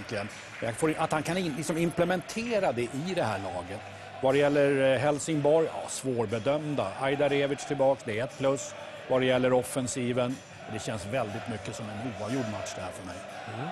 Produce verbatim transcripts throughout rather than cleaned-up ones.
egentligen. Jag får, att han kan in, liksom implementera det i det här laget. Vad det gäller Helsingborg, ja, svårbedömda. Ajdarevic tillbaka, det är ett plus. Vad det gäller offensiven, det känns väldigt mycket som en oavgjord match det här för mig. Mm.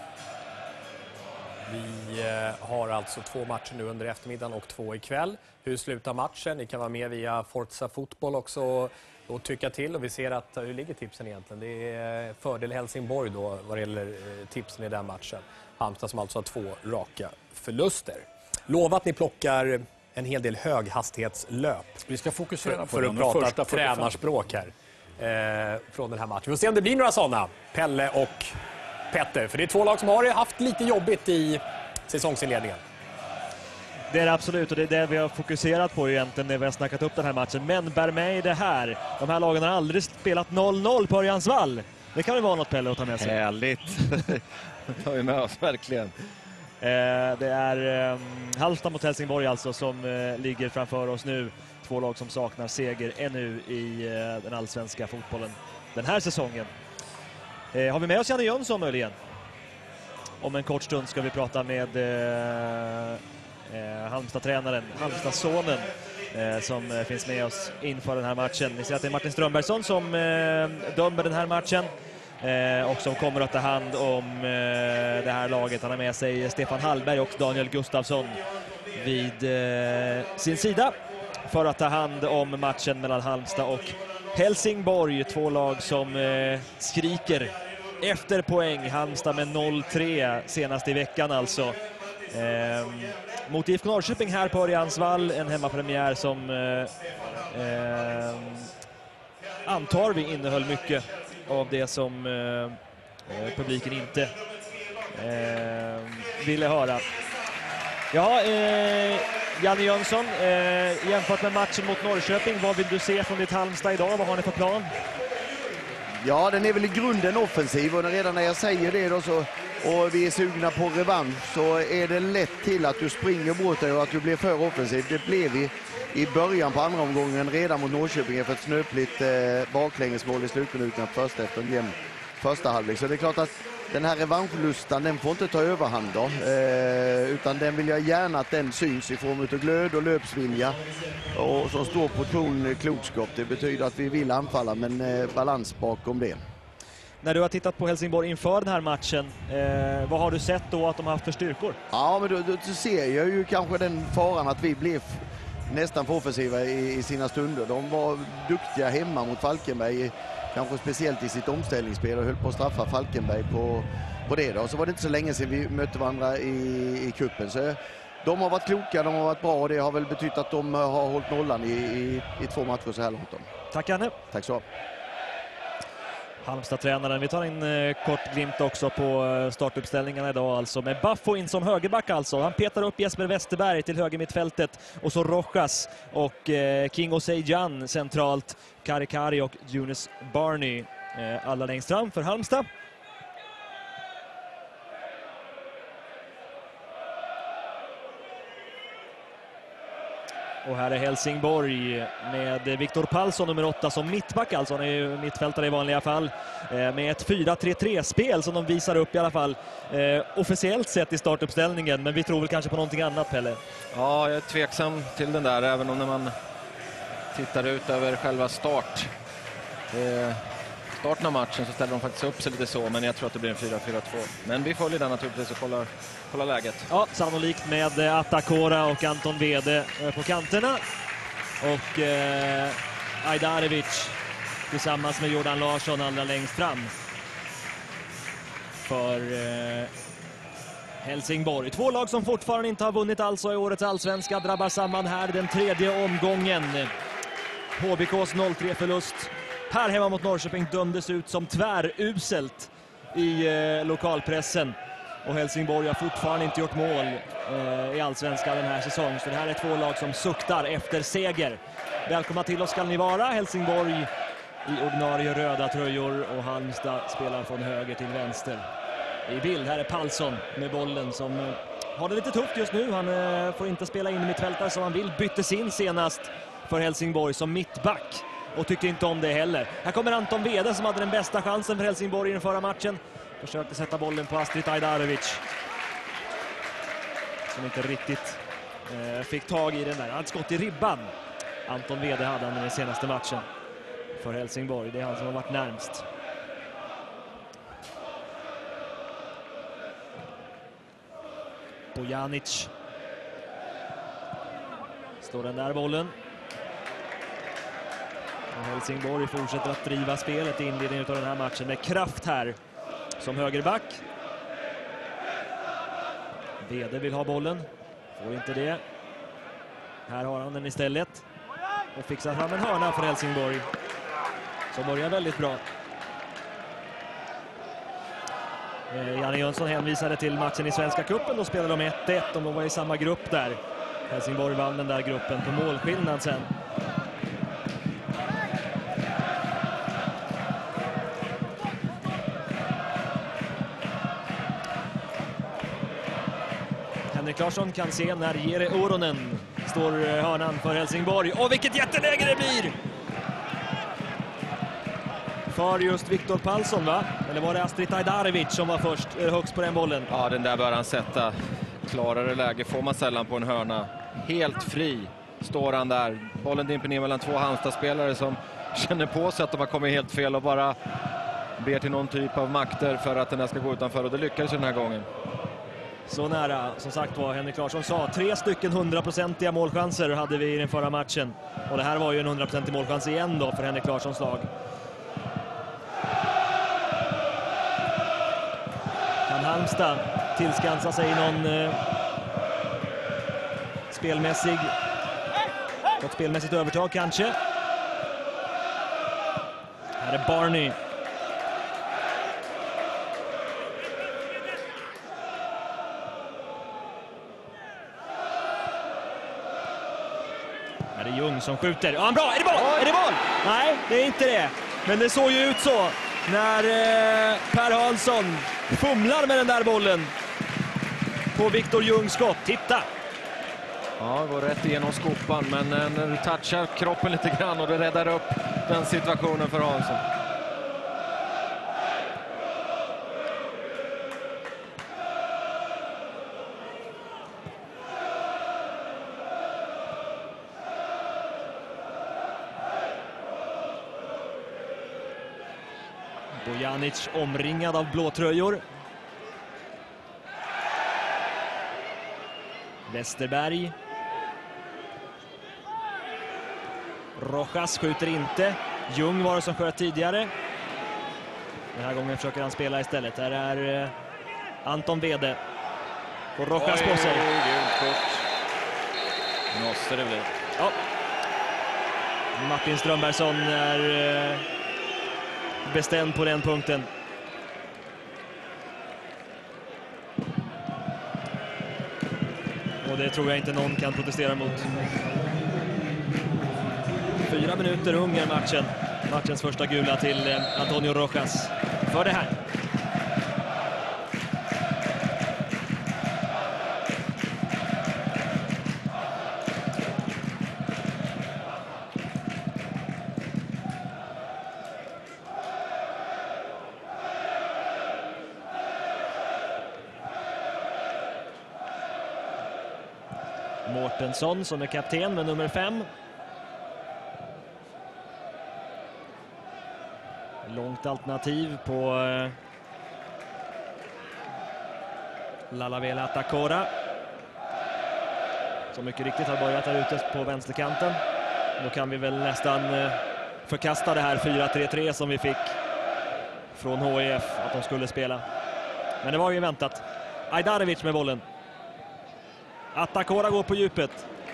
Vi eh, har alltså två matcher nu under eftermiddagen och två ikväll. Hur slutar matchen? Ni kan vara med via Forza Fotboll också och, och tycka till. Och vi ser att, hur ligger tipsen egentligen? Det är fördel Helsingborg då vad det gäller eh, tipsen i den matchen. Halmstad som alltså har två raka förluster. Lova att ni plockar en hel del höghastighetslöp. Vi ska fokusera för, på för att prata första tränarspråk här eh, från den här matchen. Vi får se om det blir några sådana. Pelle och Petter. För det är två lag som har haft lite jobbigt i säsongsinledningen. Det är det absolut, och det är det vi har fokuserat på egentligen när vi har snackat upp den här matchen. Men bär med i det här. De här lagen har aldrig spelat noll noll på Örjansvall. Det kan väl vara något, Pelle, att ta med sig. Härligt. Det tar vi med oss, verkligen. Eh, det är eh, Halmstad mot Helsingborg alltså som eh, ligger framför oss nu. Två lag som saknar seger ännu i eh, den allsvenska fotbollen den här säsongen. Eh, har vi med oss Janne Jönsson möjligen? Om en kort stund ska vi prata med eh, eh, Halmstad-tränaren, Halmstad-sonen eh, som eh, finns med oss inför den här matchen. Ni ser att det är Martin Strömbergsson som eh, dömer den här matchen. Eh, och som kommer att ta hand om eh, det här laget. Han har med sig Stefan Hallberg och Daniel Gustafsson vid eh, sin sida för att ta hand om matchen mellan Halmstad och Helsingborg. Två lag som eh, skriker efter poäng. Halmstad med noll tre senast i veckan alltså. Eh, mot I F K Norrköping här på Örjansvall. En hemmapremiär som eh, eh, antar vi innehöll mycket av det som eh, publiken inte eh, ville höra. Ja, eh, Janne Jönsson, eh, jämfört med matchen mot Norrköping, vad vill du se från ditt Halmstad idag? Vad har ni för plan? Ja, den är väl i grunden offensiv, och redan när jag säger det då så, och vi är sugna på revansch, så är det lätt till att du springer bort dig och att du blir för offensiv. Det blev vi i början på andra omgången redan mot Norrköping för ett snöpligt eh, baklängesmål i slutminuterna först efter en jämn första halvlek. Så det är klart att den här revanschlustan, den får inte ta överhand då, eh, utan den vill jag gärna att den syns i form av glöd och löpsvilja och som står portion klokskap. Det betyder att vi vill anfalla, men eh, balans bakom det. När du har tittat på Helsingborg inför den här matchen, eh, vad har du sett då att de har haft för styrkor? Ja, men då, då, då ser jag ju kanske den faran att vi blev nästan för offensiva i, i sina stunder. De var duktiga hemma mot Falkenberg, kanske speciellt i sitt omställningsspel, och höll på att straffa Falkenberg på, på det då. Så var det inte så länge sedan vi mötte varandra i, i kuppen. Så de har varit kloka, de har varit bra, och det har väl betytt att de har hållit nollan i, i, i två matcher så här långt. Då. Tack Janne. Tack så. Halmstad-tränaren. Vi tar en eh, kort glimt också på eh, startuppställningarna idag alltså. Med Baffo in som högerback alltså. Han petar upp Jesper Westerberg till höger mittfältet. Och så Rojas och eh, King Osei-Jan centralt. Karikari och Jonas Barney. Eh, alla längst fram för Halmstad. Och här är Helsingborg med Viktor Palsson nummer åtta som mittback alltså. Han är ju mittfältare i vanliga fall. Eh, med ett fyra tre tre-spel som de visar upp i alla fall eh, officiellt sett i startuppställningen. Men vi tror väl kanske på någonting annat, Pelle? Ja, jag är tveksam till den där, även om när man tittar ut över själva start. Eh, starten av matchen så ställer de faktiskt upp sig lite så, men jag tror att det blir en fyra fyra två. Men vi följer den naturligtvis och kollar, kollar läget. Ja, sannolikt med Atakora och Anton Wede på kanterna. Och eh, Ajdarevic tillsammans med Jordan Larsson allra längst fram. För eh, Helsingborg. Två lag som fortfarande inte har vunnit alltså i årets allsvenska drabbar samman här den tredje omgången. H B K:s noll tre-förlust här hemma mot Norrköping dömdes ut som tväruselt i eh, lokalpressen. Och Helsingborg har fortfarande inte gjort mål eh, i allsvenskan den här säsongen. Så det här är två lag som suktar efter seger. Välkomna till oss ska ni vara. Helsingborg i ordinarie röda tröjor och Halmstad spelar från höger till vänster. I bild här är Palsson med bollen som eh, har det lite tufft just nu. Han eh, får inte spela in i mittfältare som han vill. Byttes in senast för Helsingborg som mittback. Och tyckte inte om det heller. Här kommer Anton Wede som hade den bästa chansen för Helsingborg i den förra matchen. Försökte sätta bollen på Astrid Ajdarevic. som inte riktigt eh, fick tag i den där. Han skott i ribban. Anton Wede hade han i den senaste matchen för Helsingborg. Det är han som har varit närmst. Bojanic slår den där bollen. Och Helsingborg fortsätter att driva spelet i inledningen av den här matchen med kraft här som högerback. Wede vill ha bollen, får inte det. Här har han den istället och fixar fram en hörna för Helsingborg som börjar väldigt bra. Janne Jönsson hänvisade till matchen i Svenska cupen. Då spelade de ett ett, de var i samma grupp där. Helsingborg vann den där gruppen på målskillnad sen. Henrik Larsson kan se när Jere Oronen står hörnan för Helsingborg. Och vilket jätteläge det blir! För just Viktor Palsson, va? Eller var det Astrid Ajdarevic som var först högst på den bollen? Ja, den där bör han sätta. Klarare läge får man sällan på en hörna. Helt fri står han där. Bollen dimper ner mellan två Halmstad-spelare som känner på sig att de har kommit helt fel och bara ber till någon typ av makter för att den där ska gå utanför. Och det lyckades den här gången. Så nära, som sagt vad Henrik Larsson sa. Tre stycken hundraprocentiga målchanser hade vi i den förra matchen. Och det här var ju en hundraprocentig målchans igen då för Henrik Larssons lag. Kan Halmstad tillskansa sig någon eh, spelmässig något spelmässigt övertag kanske. Här är Barney. Här är Ljung som skjuter. Ja, bra! Är det mål? Är det mål? Nej, det är inte det. Men det såg ju ut så när eh, Per Hansson fumlar med den där bollen på Viktor Ljungs skott. Titta! Ja, det går rätt igenom skopan, men när du touchar kroppen lite grann och det räddar upp den situationen för Hansson. Bojanic omringad av blåtröjor. Westerberg. Rojas skjuter inte. Ljung var det som sköt tidigare. Den här gången försöker han spela istället. Här är eh, Anton Wede. Och Rojas på sig. Måste det bli. Ja. Martin Strömbergsson är eh, bestämd på den punkten. Och det tror jag inte någon kan protestera mot. Fyra minuter ung är matchen. Matchens första gula till eh, Antonio Rojas för det här. Mårtensson som är kapten med nummer fem. Långt alternativ på eh, Lalavela Atakora. Som mycket riktigt har börjat där ute på vänsterkanten. Då kan vi väl nästan eh, förkasta det här fyra tre tre som vi fick från H I F att de skulle spela. Men det var ju väntat. Ajdarevic med bollen. Atakora går på djupet.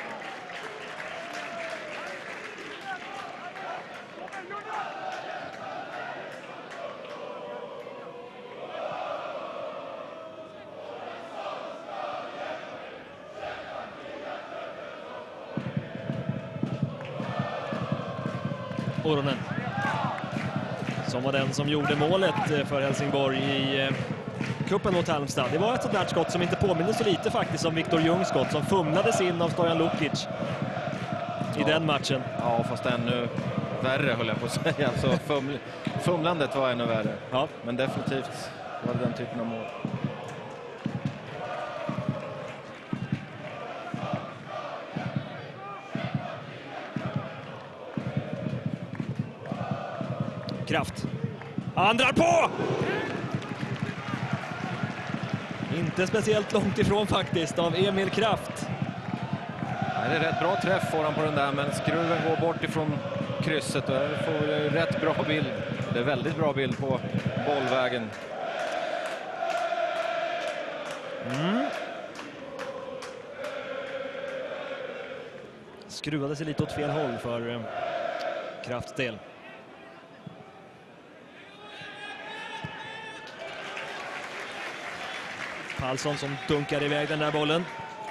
Oronen. Som var den som gjorde målet för Helsingborg i kuppen mot Halmstad. Det var ett sådant skott som inte påminner så lite faktiskt om Viktor Ljungs skott som fumlades in av Stojan Lukic i ja. den matchen. Ja, fast ännu värre höll jag på att säga. Alltså, fuml fumlandet var ännu värre. Ja. Men definitivt var det den typen av mål. Kraft. Han drar på! Inte speciellt långt ifrån faktiskt av Emil Kraft. Ja, det är rätt bra träff får han på den där, men skruven går bort ifrån krysset och där får vi rätt bra bild. Det är väldigt bra bild på bollvägen. Mm. Skruvade sig lite åt fel håll för eh, Krafts del. Palsson som dunkar iväg den där bollen.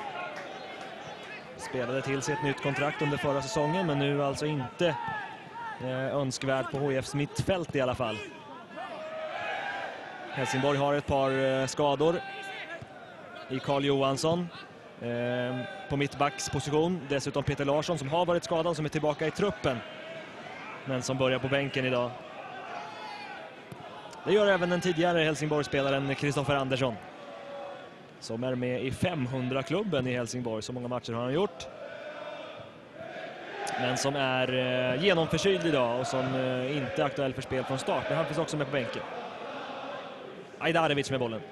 Spelade till sig ett nytt kontrakt under förra säsongen, men nu alltså inte eh, önskvärd på H I F:s mittfält i alla fall. Helsingborg har ett par eh, skador i Carl Johansson eh, på mittbacksposition. Dessutom Peter Larsson som har varit skadad, som är tillbaka i truppen, men som börjar på bänken idag. Det gör även den tidigare Helsingborg-spelaren Kristoffer Andersson, som är med i femhundra-klubben i Helsingborg. Så många matcher har han gjort. Men som är eh, genomförkyld idag och som eh, inte är aktuell för spel från start. Men han finns också med på bänken. Ajdarevic med bollen.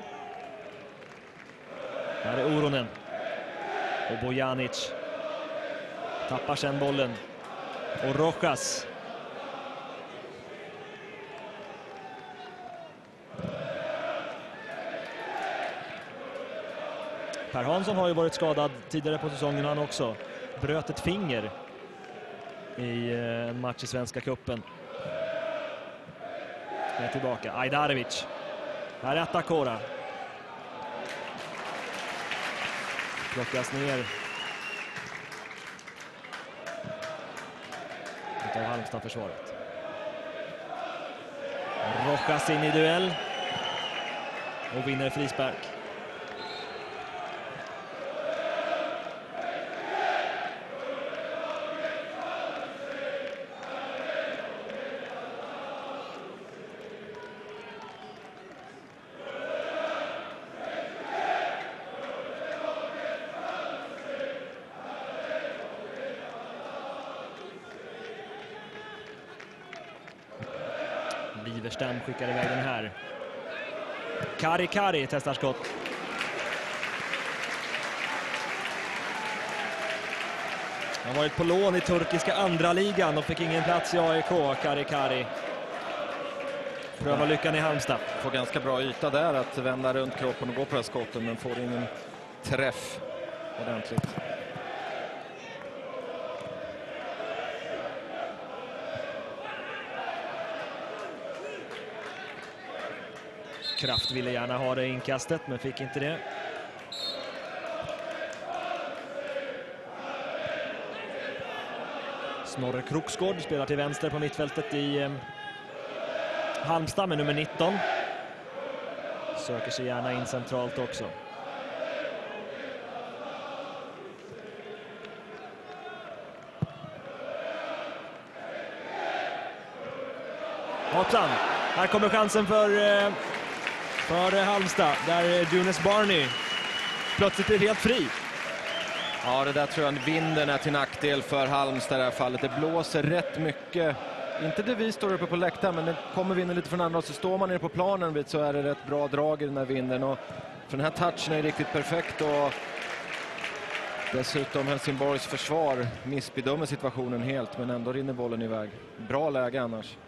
Här är Oronen. Och Bojanic tappar sen bollen. Och Rojas. Per Hansson har ju varit skadad tidigare på säsongen han också. Bröt ett finger i en match i Svenska cupen. Är tillbaka. Ajdarevic. Här är Atakora. Plockas ner. Utav Halmstad-försvaret. Rojas in i duell. Och vinner frispark. Liverstam skickar iväg den här. Kari Kari testar skott. Han har varit på lån i turkiska andra ligan och fick ingen plats i A I K. Kari Kari prövar lyckan i Halmstad. Får ganska bra yta där att vända runt kroppen och gå på det här skotten, men får ingen träff ordentligt. Kraft ville gärna ha det inkastet, men fick inte det. Snorre Kroksgård spelar till vänster på mittfältet i eh, Halmstad med nummer nitton. Söker sig gärna in centralt också. Hoppsan! Här kommer chansen för... Eh, För Halmstad, där Dunes Barney plötsligt är helt fri. Ja, det där tror jag vinden är till nackdel för Halmstad i det här fallet. Det blåser rätt mycket. Inte det vi står uppe på läktaren, men det kommer vinden lite från andra. Så står man nere på planen vet, så är det rätt bra drag i den här vinden. Och för den här touchen är riktigt perfekt. Och dessutom Helsingborgs försvar missbedömer situationen helt, men ändå rinner bollen iväg. Bra läge annars.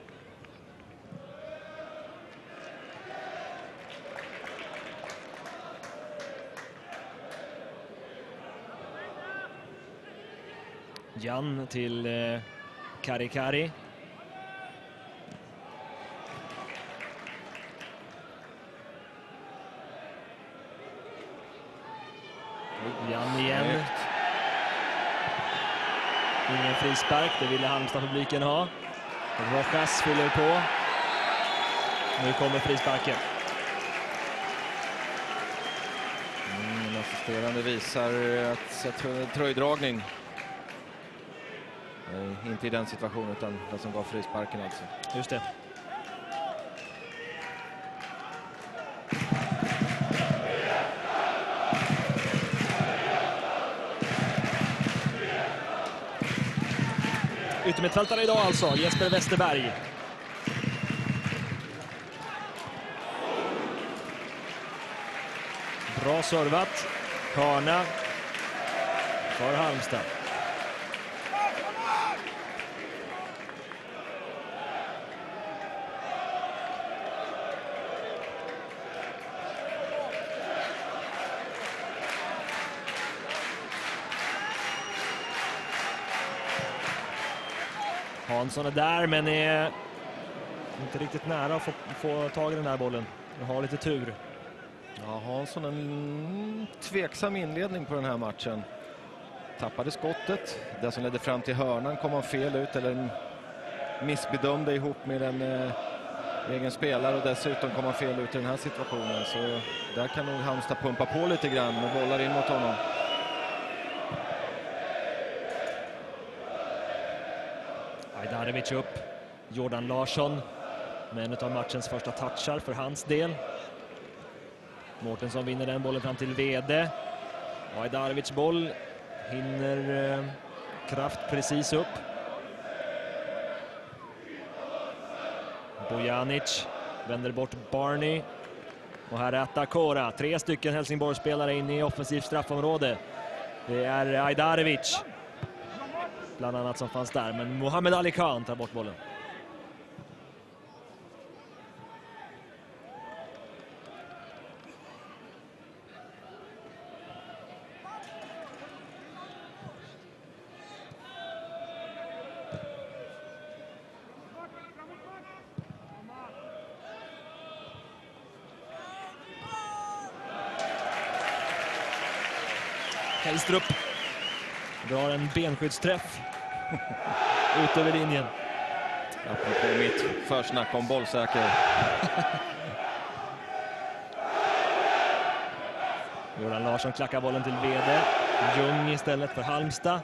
Jan till eh, Kari Kari. Jan igen. Ingen frispark, det ville Halmstad-publiken ha. Rojas fyller på. Nu kommer frisparken. Mm, assisterande visar att jag tror tröjdragning. Nej, inte i den situationen utan den som gav frisparken alltså. Just det. Yttermittfältare idag alltså, Jesper Westerberg. Bra servat. Hörna för Halmstad. Hansson är där, men är inte riktigt nära att få, få tag i den här bollen. Han har lite tur. Ja, Hansson en tveksam inledning på den här matchen. Tappade skottet. Det som ledde fram till hörnan kom han fel ut eller missbedömde ihop med en eh, egen spelare och dessutom kom han fel ut i den här situationen. Så där kan nog Halmstad pumpa på lite grann med bollar in mot honom. Ajdarevic upp. Jordan Larsson med en av matchens första touchar för hans del. Mårtensson vinner den bollen fram till Vede. Ajdarevic boll. Hinner eh, Kraft precis upp. Bojanic vänder bort Barney. Och här är Atakora. Tre stycken Helsingborgsspelare in i offensivt straffområde. Det är Ajdarevic bland annat som fanns där. Men Mohamed Ali Khan tar bort bollen. Hellstrup drar en benskyddsträff ut över linjen. Apropå mitt försnack om bollsäker. Jordan Larsson klackar bollen till Vede. Ljung istället för Halmstad.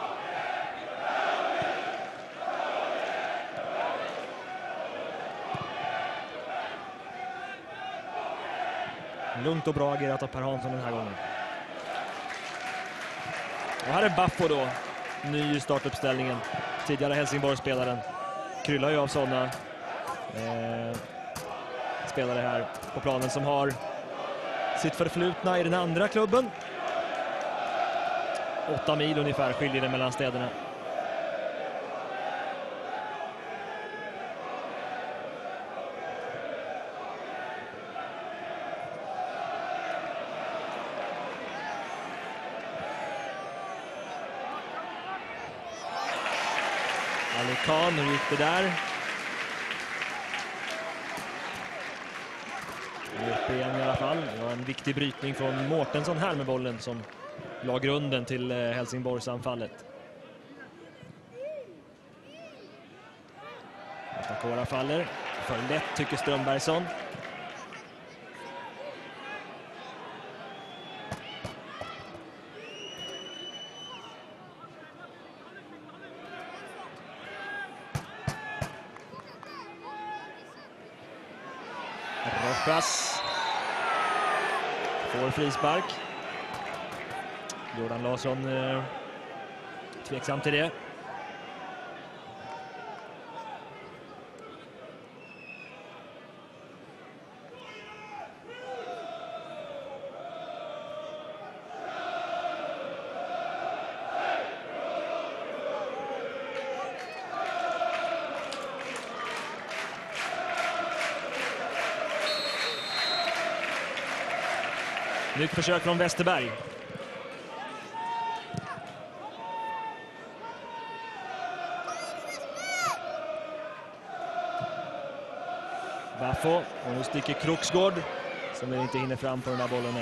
Lugnt och bra agerat av Per Hansson den här gången. Och här är Baffo då, ny i startuppställningen. Tidigare Helsingborgsspelaren. Kryllar ju av sådana eh, spelare här på planen som har sitt förflutna i den andra klubben. Åtta mil ungefär skiljer det mellan städerna. Ali Khan, hur gick det där? Upp igen i alla fall. Det var en viktig brytning från Mårtensson här med bollen som la grunden till Helsingborgs anfallet. Atakora faller. För lätt tycker Strömbergsson. Rojas får frispark. Jordan Larsson eh, tveksam till det. Nytt försök från Westerberg. Baffo, och nu sticker Kroksgård som inte hinner fram på den här bollen.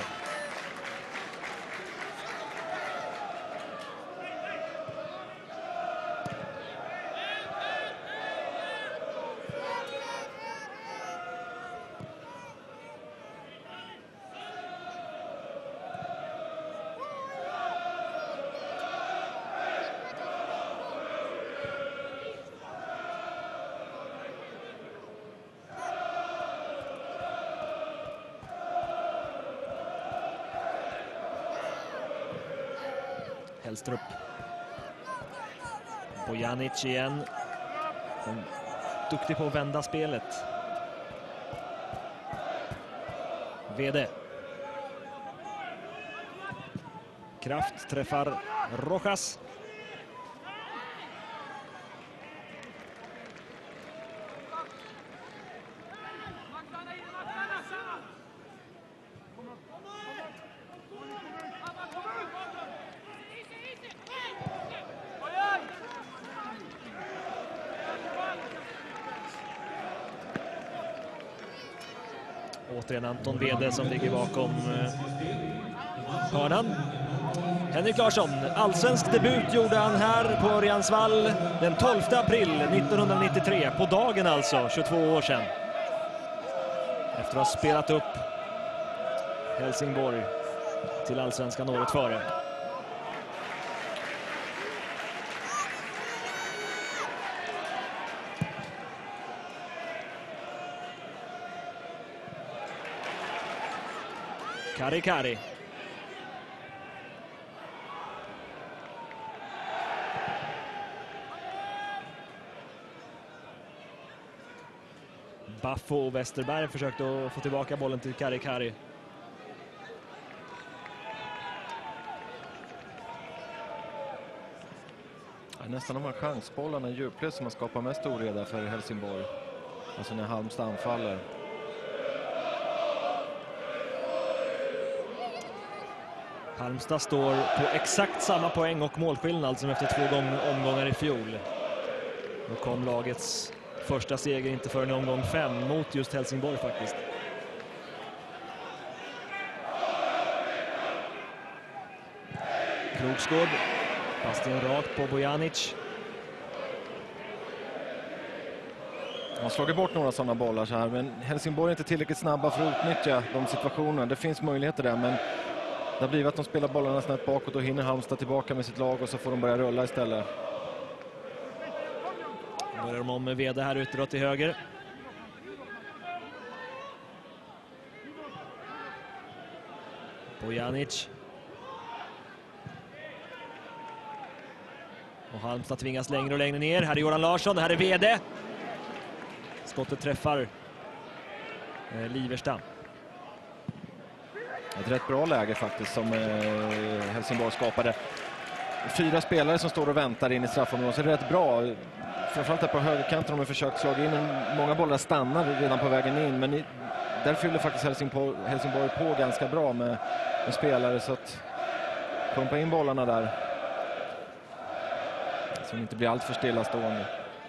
Hellstrup. Bojanic igen. En duktig på att vända spelet. Vede. Kraft träffar Rojas. Återigen Anton Wede som ligger bakom hörnan. Henrik Larsson, allsvensk debut gjorde han här på Örjansvall den tolfte april nittonhundranittiotre. På dagen alltså, tjugotvå år sedan. Efter att ha spelat upp Helsingborg till allsvenskan året före. Kari Kari. Baffo och Westerberg försökte att få tillbaka bollen till Kari Kari. Ja, nästan de här chansbollarna i djupled som har skapat mest oreda för Helsingborg. Alltså när Halmstad anfaller. Halmstad står på exakt samma poäng och målskillnad som efter två omgångar i fjol. Då kom lagets första seger inte förrän i omgång fem mot just Helsingborg faktiskt. Krogsgård. Bastian rakt på Bojanic. Han har slagit bort några sådana bollar så här, men Helsingborg är inte tillräckligt snabba för att utnyttja de situationerna. Det finns möjligheter där, men det har blivit att de spelar bollarna snett bakåt och hinner Halmstad tillbaka med sitt lag och så får de börja rulla istället. Börjar de om med Wede här ute då till höger. Bojanic. Och Halmstad tvingas längre och längre ner. Här är Jordan Larsson, här är Wede. Skottet träffar eh, Liversta. Ett rätt bra läge faktiskt som eh, Helsingborg skapade. Fyra spelare som står och väntar in i straffområdet, så det är rätt bra. Framförallt här på högerkanten har de försökt slå in, men många bollar stannar redan på vägen in. Men i, där fyller faktiskt Helsingborg, Helsingborg på ganska bra med, med spelare, så att pumpa in bollarna där. Så det inte blir allt för stillastående.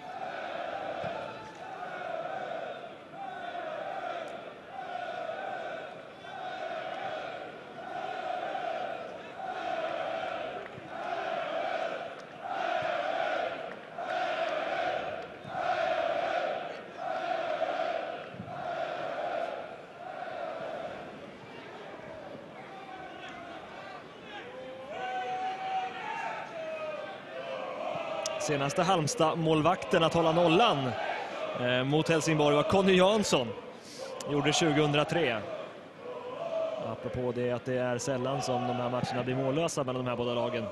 Senaste Halmstad-målvakten att hålla nollan eh, mot Helsingborg var Conny Jansson. Gjorde tjugohundratre. Apropå det att det är sällan som de här matcherna blir mållösa mellan de här båda lagen.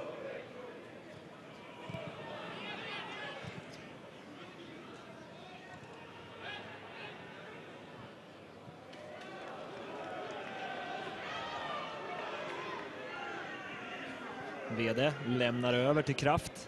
Wede lämnar över till Kraft.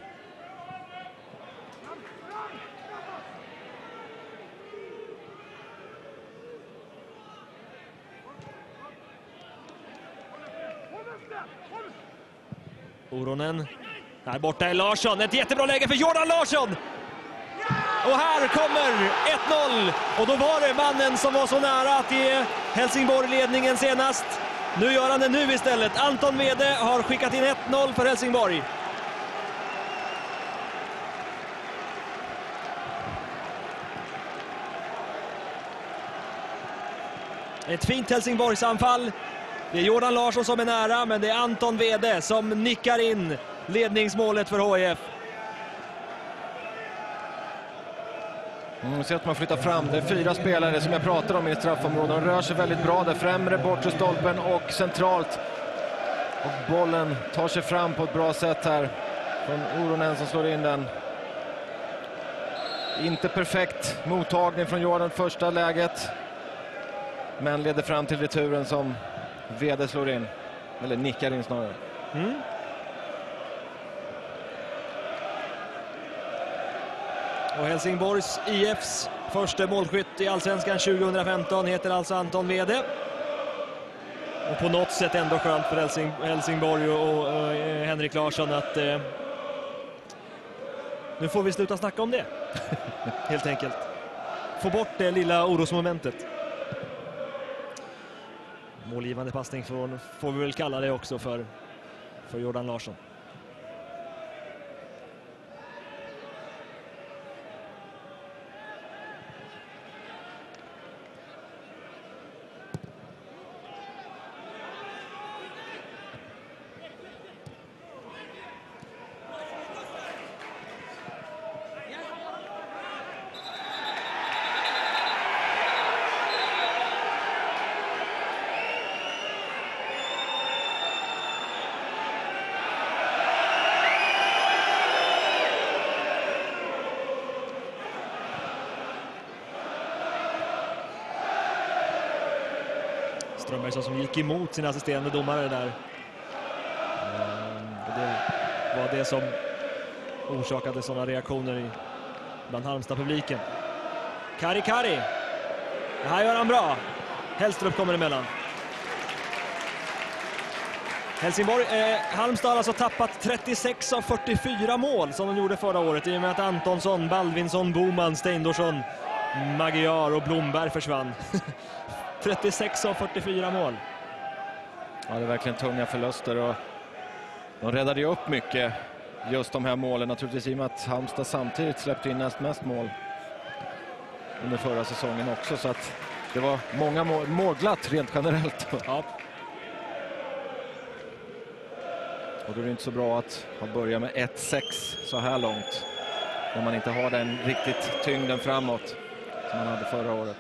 Oronen. Här borta är Larsson. Ett jättebra läge för Jordan Larsson. Och här kommer ett noll. Och då var det mannen som var så nära att ge Helsingborg ledningen senast. Nu gör han det nu istället. Anton Wede har skickat in ett noll för Helsingborg. Ett fint Helsingborgs anfall. Det är Jordan Larsson som är nära, men det är Anton Wede som nickar in ledningsmålet för H I F. Mm, så att man flyttar fram. Det är fyra spelare som jag pratade om i straffområdet. De rör sig väldigt bra där. Främre, bortre stolpen och centralt. Och bollen tar sig fram på ett bra sätt här. Från Oronen som slår in den. Inte perfekt mottagning från Jordan första läget. Men leder fram till returen som Wede slår in. Eller nickar in snarare. Mm. Och Helsingborgs I F:s första målskytt i Allsvenskan tjugohundrafemton heter alltså Anton Wede. Och på något sätt ändå skönt för Helsing, Helsingborg och, och uh, Henrik Larsson att uh, nu får vi sluta snacka om det. Helt enkelt. Få bort det lilla orosmomentet. Målgivande passning från, får vi väl kalla det också för, för Jordan Larsson. Strömberg som gick emot sin assisterande domare där. Det var det som orsakade sådana reaktioner i bland Halmstad-publiken. Kari Kari. Det här gör han bra. Hellstrup kommer emellan. Helsingborg, eh, Halmstad har alltså tappat trettiosex av fyrtiofyra mål som de gjorde förra året i och med att Antonsson, Baldvinsson, Boman, Steindorsson, Magyar och Blomberg försvann. trettiosex av fyrtiofyra mål. Ja, det är verkligen tunga förluster och de räddade ju upp mycket just de här målen naturligtvis i och med att Halmstad samtidigt släppte in näst mest mål under förra säsongen också, så att det var många mål, målglatt rent generellt. Ja. Och då är det inte så bra att ha börjat med ett sex så här långt när man inte har den riktigt tyngden framåt som man hade förra året.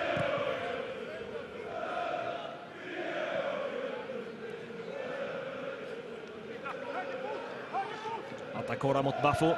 Atakora mot Baffo.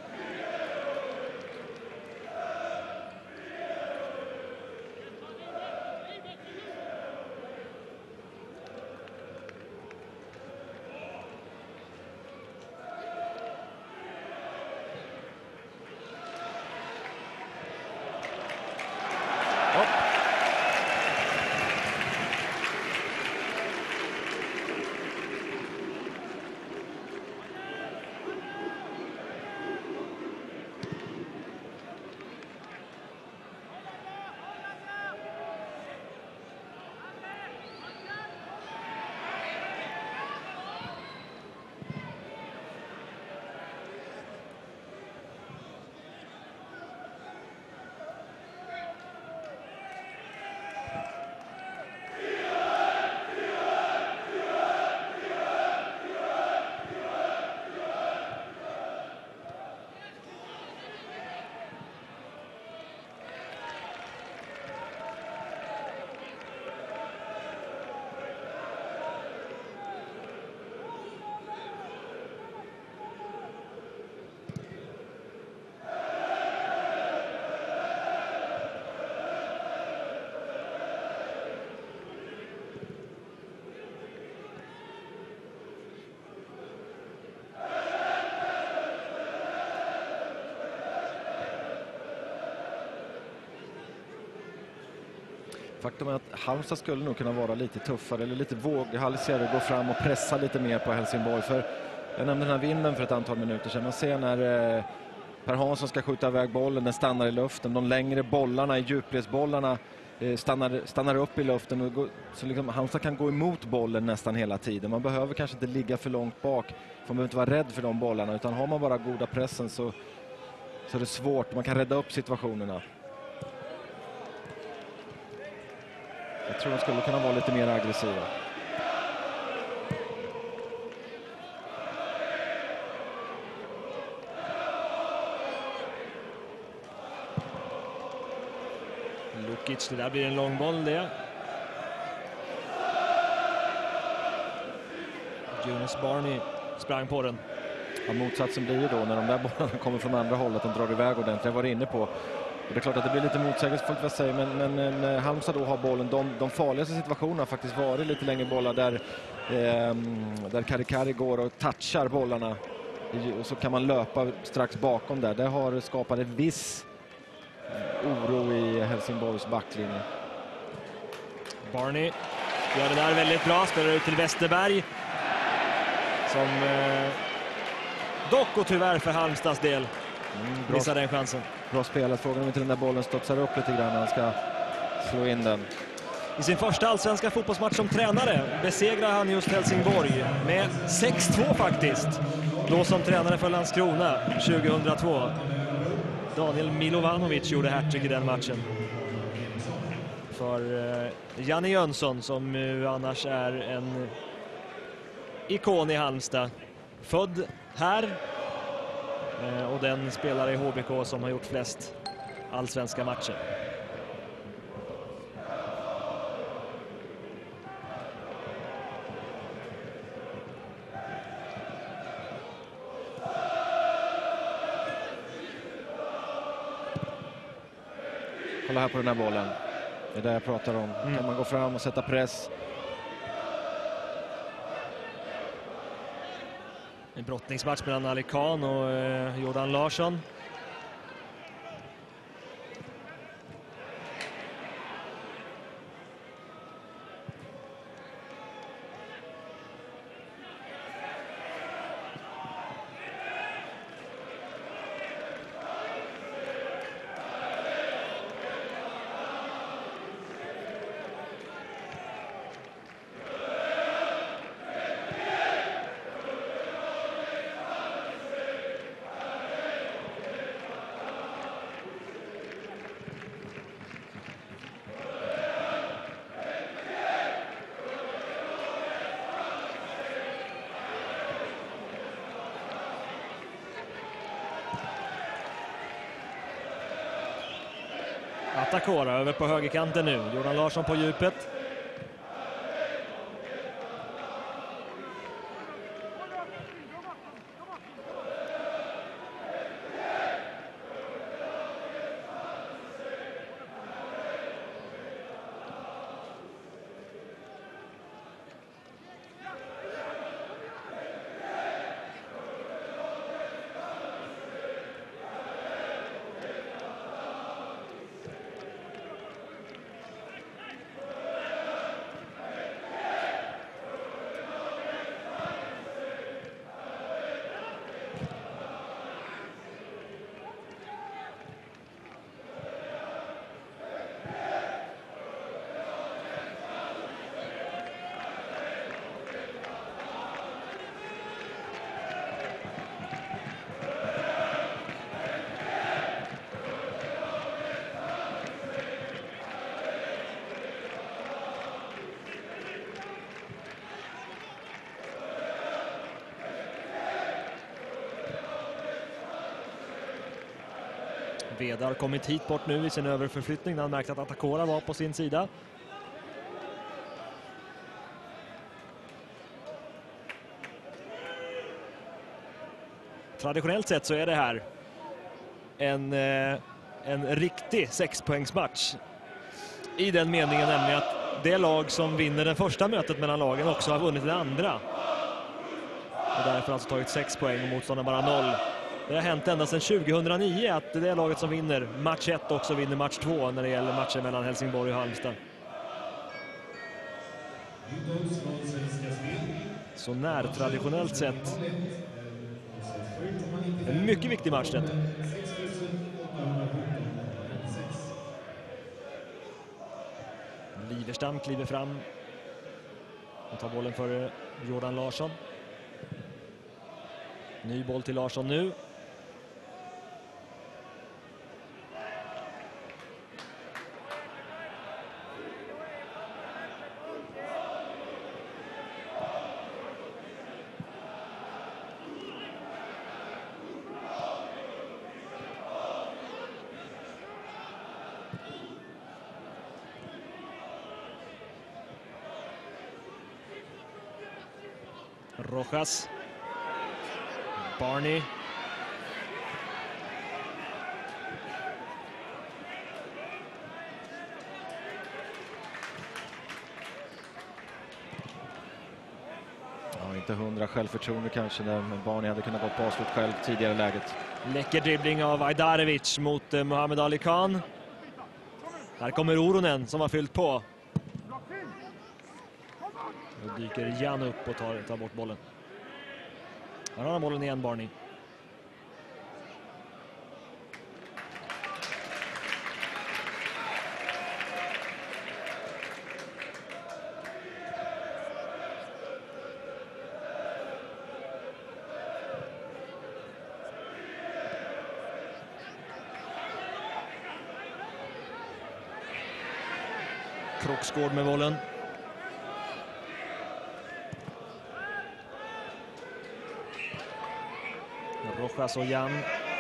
Faktum är att Halmstad skulle nog kunna vara lite tuffare eller lite våghalsigare och gå fram och pressa lite mer på Helsingborg. För jag nämnde den här vinden för ett antal minuter sedan. Man ser när eh, Per Hansson ska skjuta iväg bollen, den stannar i luften. De längre bollarna, djupledsbollarna, eh, stannar, stannar upp i luften. Och går, så liksom Halmstad kan gå emot bollen nästan hela tiden. Man behöver kanske inte ligga för långt bak. Man behöver inte vara rädd för de bollarna. Utan har man bara goda pressen så, så är det svårt. Man kan rädda upp situationerna. Jag tror de skulle kunna vara lite mer aggressiva. Lukic, det där blir en lång boll det. Jonas Barney sprang på den. Ja, motsatsen blir ju då när de där bollarna kommer från andra hållet, de drar iväg ordentligt. Jag var inne på Och det är klart att det blir lite motsägelsefullt vad jag säger, men, men när Halmstad då har bollen, de, de farligaste situationerna har faktiskt varit lite längre bollar där, eh, där Karikari går och touchar bollarna. Och så kan man löpa strax bakom där. Det har skapat en viss oro i Helsingborgs backlinje. Barney gör det där väldigt bra, spelar ut till Westerberg. Som eh, dock och tyvärr för Halmstads del mm, missar den chansen. Bra spelat, frågan om inte den där bollen studsar upp lite grann när han ska slå in den. I sin första allsvenska fotbollsmatch som tränare besegrar han just Helsingborg med sex två faktiskt. Då som tränare för Landskrona tjugohundratvå. Daniel Milovanovic gjorde hattrick i den matchen. För eh, Janne Jönsson som ju annars är en ikon i Halmstad. Född här eh, och den spelare i H B K som har gjort flest allsvenska matcher. Kolla här på den här bollen. Det är det jag pratar om. Mm. Kan man gå fram och sätta press. En brottningsmatch mellan Ali Khan och eh, Jordan Larsson. Atakora över på högerkanten nu. Jordan Larsson på djupet. Vedar har kommit hit bort nu i sin överförflyttning när han märkt att Atakora var på sin sida. Traditionellt sett så är det här en, en riktig sexpoängsmatch. I den meningen nämligen att det lag som vinner det första mötet mellan lagen också har vunnit det andra. Och därför alltså tagit sex poäng och motståndaren bara noll. Det har hänt ända sedan tjugohundranio att det är laget som vinner match ett också vinner match två när det gäller matchen mellan Helsingborg och Halmstad. Så när traditionellt sett en mycket viktig match detta. Liverstam kliver fram och tar bollen för Jordan Larsson. Ny boll till Larsson nu. Rojas. Barney. Ja, inte hundra självförtroende kanske, men Barney hade kunnat gå på avslut själv tidigare i läget. Läcker dribbling av Ajdarevic mot eh, Mohamed Ali Khan. Här kommer Oronen som har fyllt på. Då dyker Jan upp och tar, tar bort bollen. Här har han bollen igen, Barney. Kroksgård med bollen. Rojas och Jan.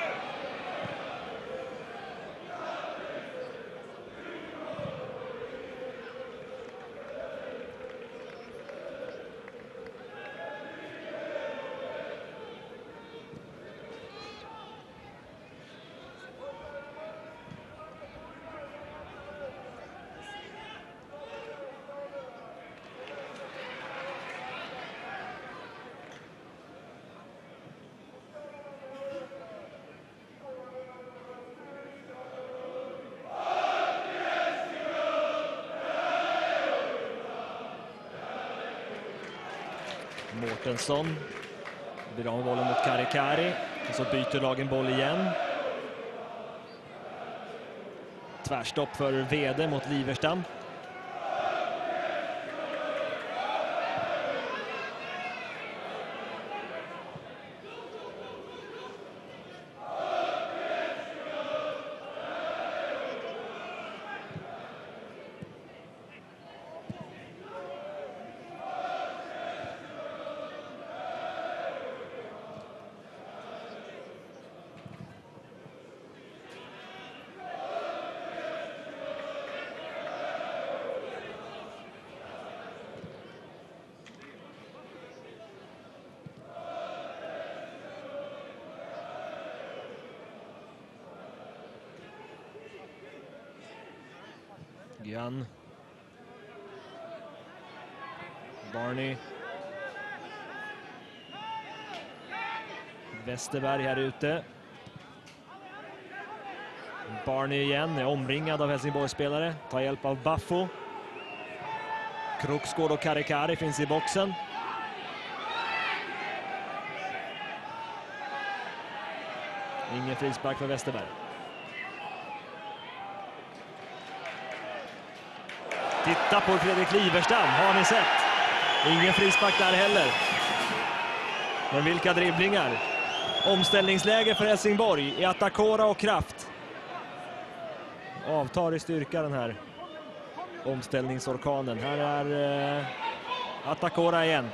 Mårtensson blir av bollen mot Karikari och så byter lagen boll igen. Tvärstopp för Vede mot Liverstam. Jan. Barney. Westerberg här ute. Barney igen är omringad av Helsingborgsspelare. Tar hjälp av Baffo. Kroksgård och Karikari finns i boxen. Ingen frispark för Westerberg. Titta på Fredrik Liverstam, har ni sett? Ingen frispark där heller. Men vilka dribblingar. Omställningsläge för Helsingborg i Atakora och Kraft. Avtar i styrka den här omställningsorkanen. Här är eh, Atakora igen.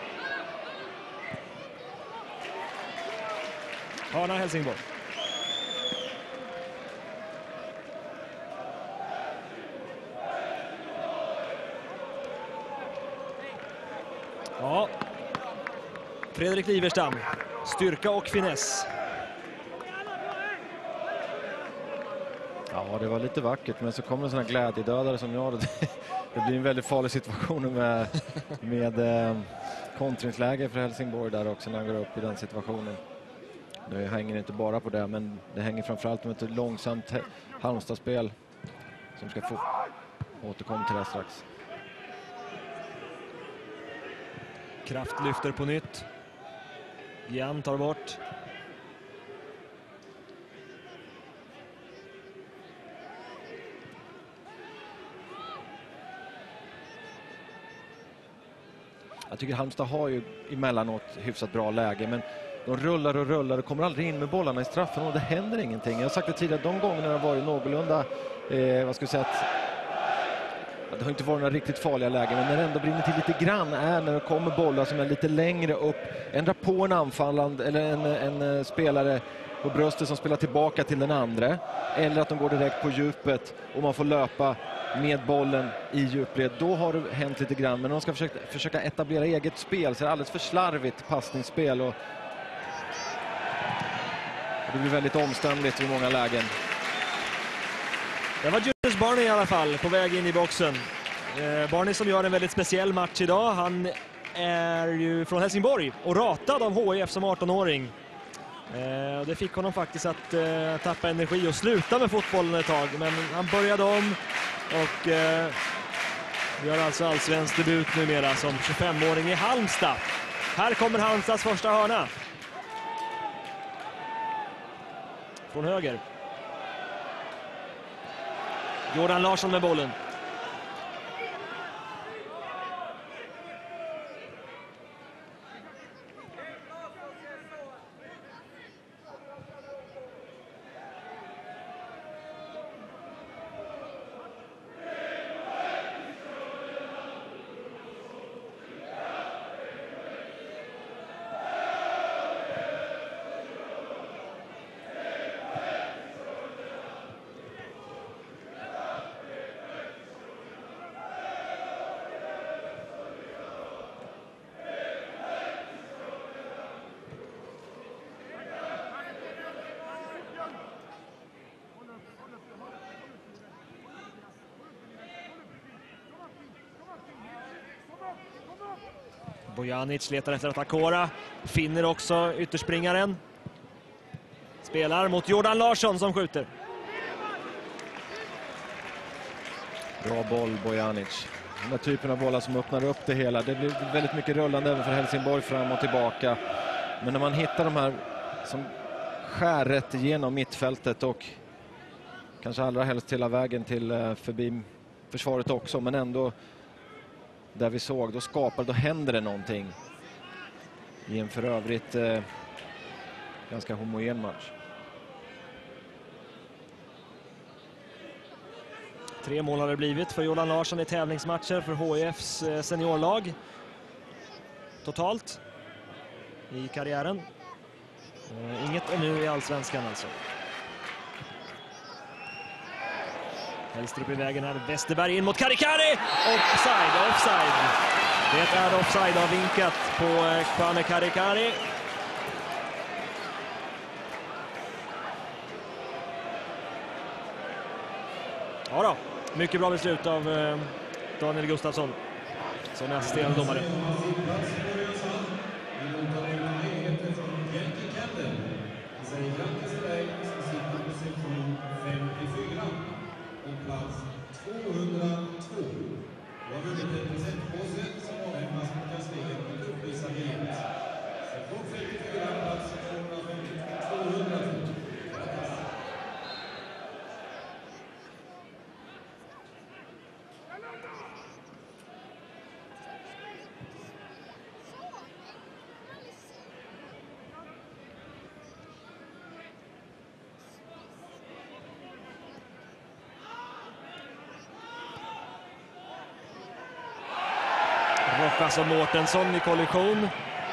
Hörna Helsingborg. Ja, Fredrik Liverstam, styrka och finess. Ja, det var lite vackert, men så kommer en sån här glädjedödare som jag. Det blir en väldigt farlig situation med, med eh, kontringsläge för Helsingborg där också när han går upp i den situationen. Det hänger inte bara på det, men det hänger framförallt om ett långsamt Halmstad-spel som ska få återkomma till det strax. Kraft lyfter på nytt. Jan tar bort. Jag tycker Halmstad har ju emellanåt hyfsat bra läge, men de rullar och rullar och kommer aldrig in med bollarna i straffen och det händer ingenting. Jag har sagt det tidigare, de gångerna det har varit någorlunda, eh, vad ska jag säga, att det har inte varit några riktigt farliga lägen, men när det ändå brinner till lite grann är när det kommer bollar som är lite längre upp, ändra på en anfallande eller en, en spelare på bröstet som spelar tillbaka till den andra, eller att de går direkt på djupet och man får löpa med bollen i djupled. Då har det hänt lite grann, men de ska försöka, försöka etablera eget spel, så det är alldeles för slarvigt passningsspel och det blir väldigt omständligt i många lägen. Det var Julius Barney i alla fall på väg in i boxen. Eh, Barney som gör en väldigt speciell match idag. Han är ju från Helsingborg och ratad av H I F som arton-åring. Eh, det fick honom faktiskt att eh, tappa energi och sluta med fotbollen ett tag. Men han började om och eh, gör alltså allsvensk debut numera som tjugofem-åring i Halmstad. Här kommer Halmstads första hörna. Från höger. Jordan Larsson med bollen. Bojanic letar efter att Akora. Finner också ytterspringaren. Spelar mot Jordan Larsson som skjuter. Bra boll Bojanic. Den här typen av bollar som öppnar upp det hela. Det blir väldigt mycket rullande även för Helsingborg fram och tillbaka. Men när man hittar de här som skär rätt igenom mittfältet och kanske allra helst hela vägen till förbi försvaret också, men ändå där vi såg, då skapar, då händer det någonting i en för övrigt eh, ganska homogen match. Tre mål har det blivit för Jordan Larsson i tävlingsmatcher för H I Fs seniorlag. Totalt i karriären. Eh, inget ännu i allsvenskan alltså. Hellstrup i vägen här. Westerberg in mot Karikari. Offside, offside. Det är offside av vinkat på Kwame Karikari. Ja då, mycket bra beslut av eh, Daniel Gustafsson som är assisterande domare. Rojas och Mårtensson i kollision.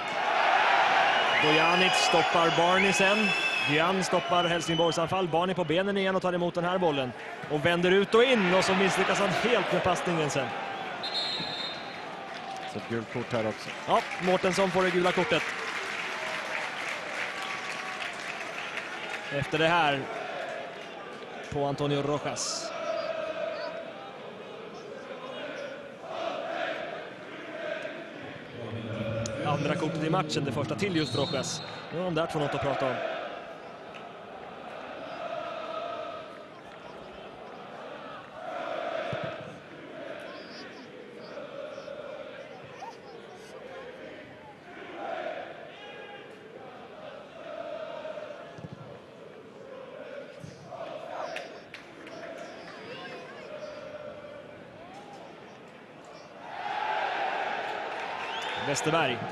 Bojanic stoppar Barney sen. Gian stoppar Helsingborgs anfall. Barney på benen igen och tar emot den här bollen. Och vänder ut och in och så misslyckas han helt med passningen sen. Så ett gult kort här också. Ja, Mårtensson får det gula kortet. Efter det här på Antonio Rojas. Andra kortet i matchen, det första till just Rojas. Nu har de där två något att prata om. Westerberg.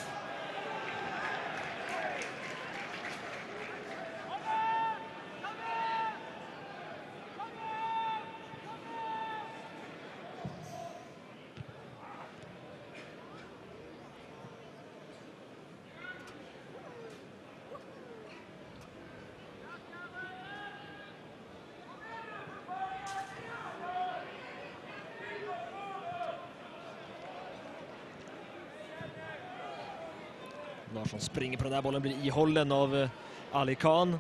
Larsson springer på den där bollen, blir ihållen av Ali Khan.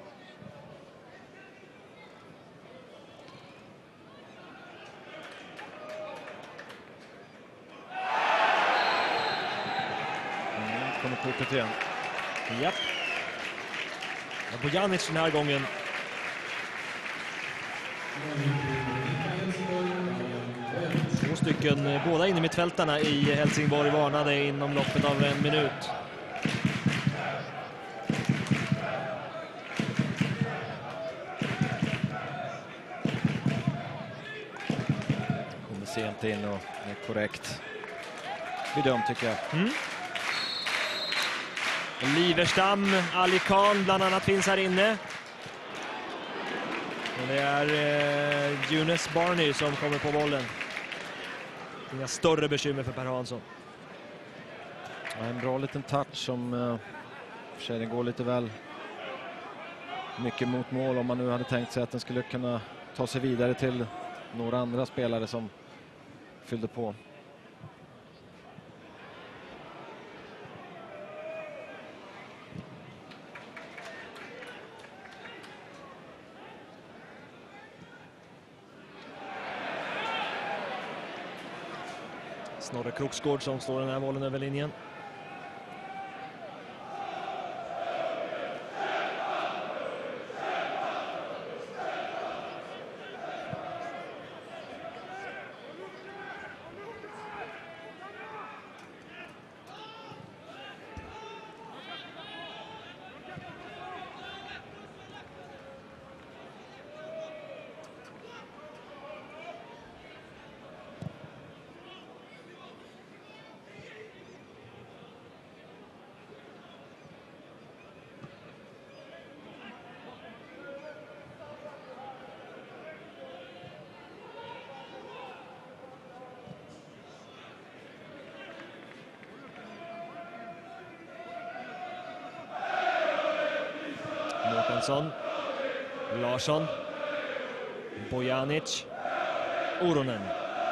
kommer kortet igen. Japp. Bojanic den här gången. Två stycken, båda in i mittfältarna i Helsingborg varnade inom loppet av en minut. Kommer sent in och är korrekt bedömt tycker jag. Mm. Liverstam, Ali Khan bland annat finns här inne. Och det är eh, Younes Barney som kommer på bollen. Inga större bekymmer för Per Hansson. Ja, en bra liten touch som eh, för sig den går lite väl mycket mot mål om man nu hade tänkt sig att den skulle kunna ta sig vidare till några andra spelare som fyllde på. Snorre Kroksgård som slår den här bollen över linjen. Mårtensson, Larsson, Bojanic, Oronen,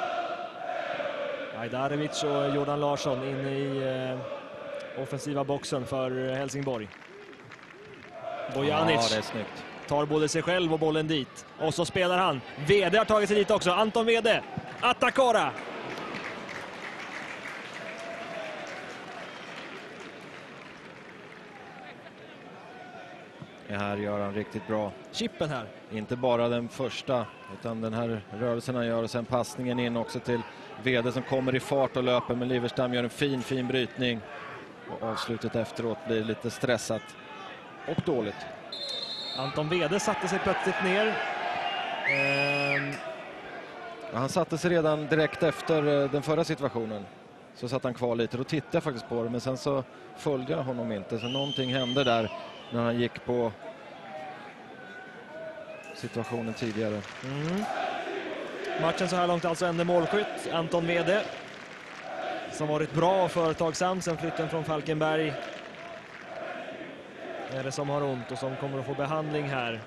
Ajdarevic och Jordan Larsson in i eh, offensiva boxen för Helsingborg. Bojanic Ja, det är snyggt. tar både sig själv och bollen dit. Och så spelar han. Vede har tagit sig dit också. Anton Vede. Atakora. Det här gör han riktigt bra. Chippen här. Inte bara den första utan den här rörelsen han gör och sen passningen in också till Vede som kommer i fart och löper, men Liverstam gör en fin fin brytning och avslutet efteråt blir lite stressat och dåligt. Anton Vede satte sig plötsligt ner. Ehm. Ja, han satte sig redan direkt efter eh, den förra situationen. Så satt han kvar lite, då tittade jag faktiskt på det, men sen så följde jag honom inte, så någonting hände där när han gick på situationen tidigare. Mm. Matchen så här långt alltså ända målskytt Anton Vede som varit bra och företagsam sen flytten från Falkenberg. Är det som har ont och som kommer att få behandling här.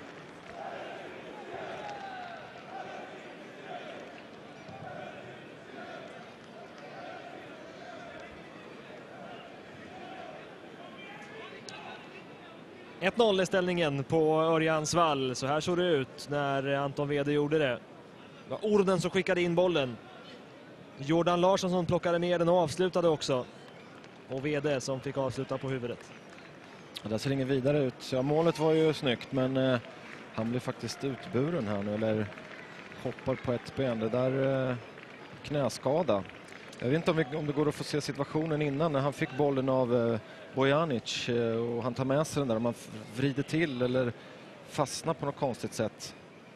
ett noll är ställningen på Örjansvall. Så här såg det ut när Anton Vede gjorde det. Det var Orden som skickade in bollen. Jordan Larsson som plockade ner den och avslutade också. Och Vede som fick avsluta på huvudet. Ja, det ser inget vidare ut. Ja, målet var ju snyggt, men eh, han blev faktiskt utburen här nu, eller hoppar på ett ben. Det där eh, knäskada. Jag vet inte om, vi, om det går att få se situationen innan när han fick bollen av eh, Bojanic eh, och han tar med sig den där och man vrider till eller fastnar på något konstigt sätt.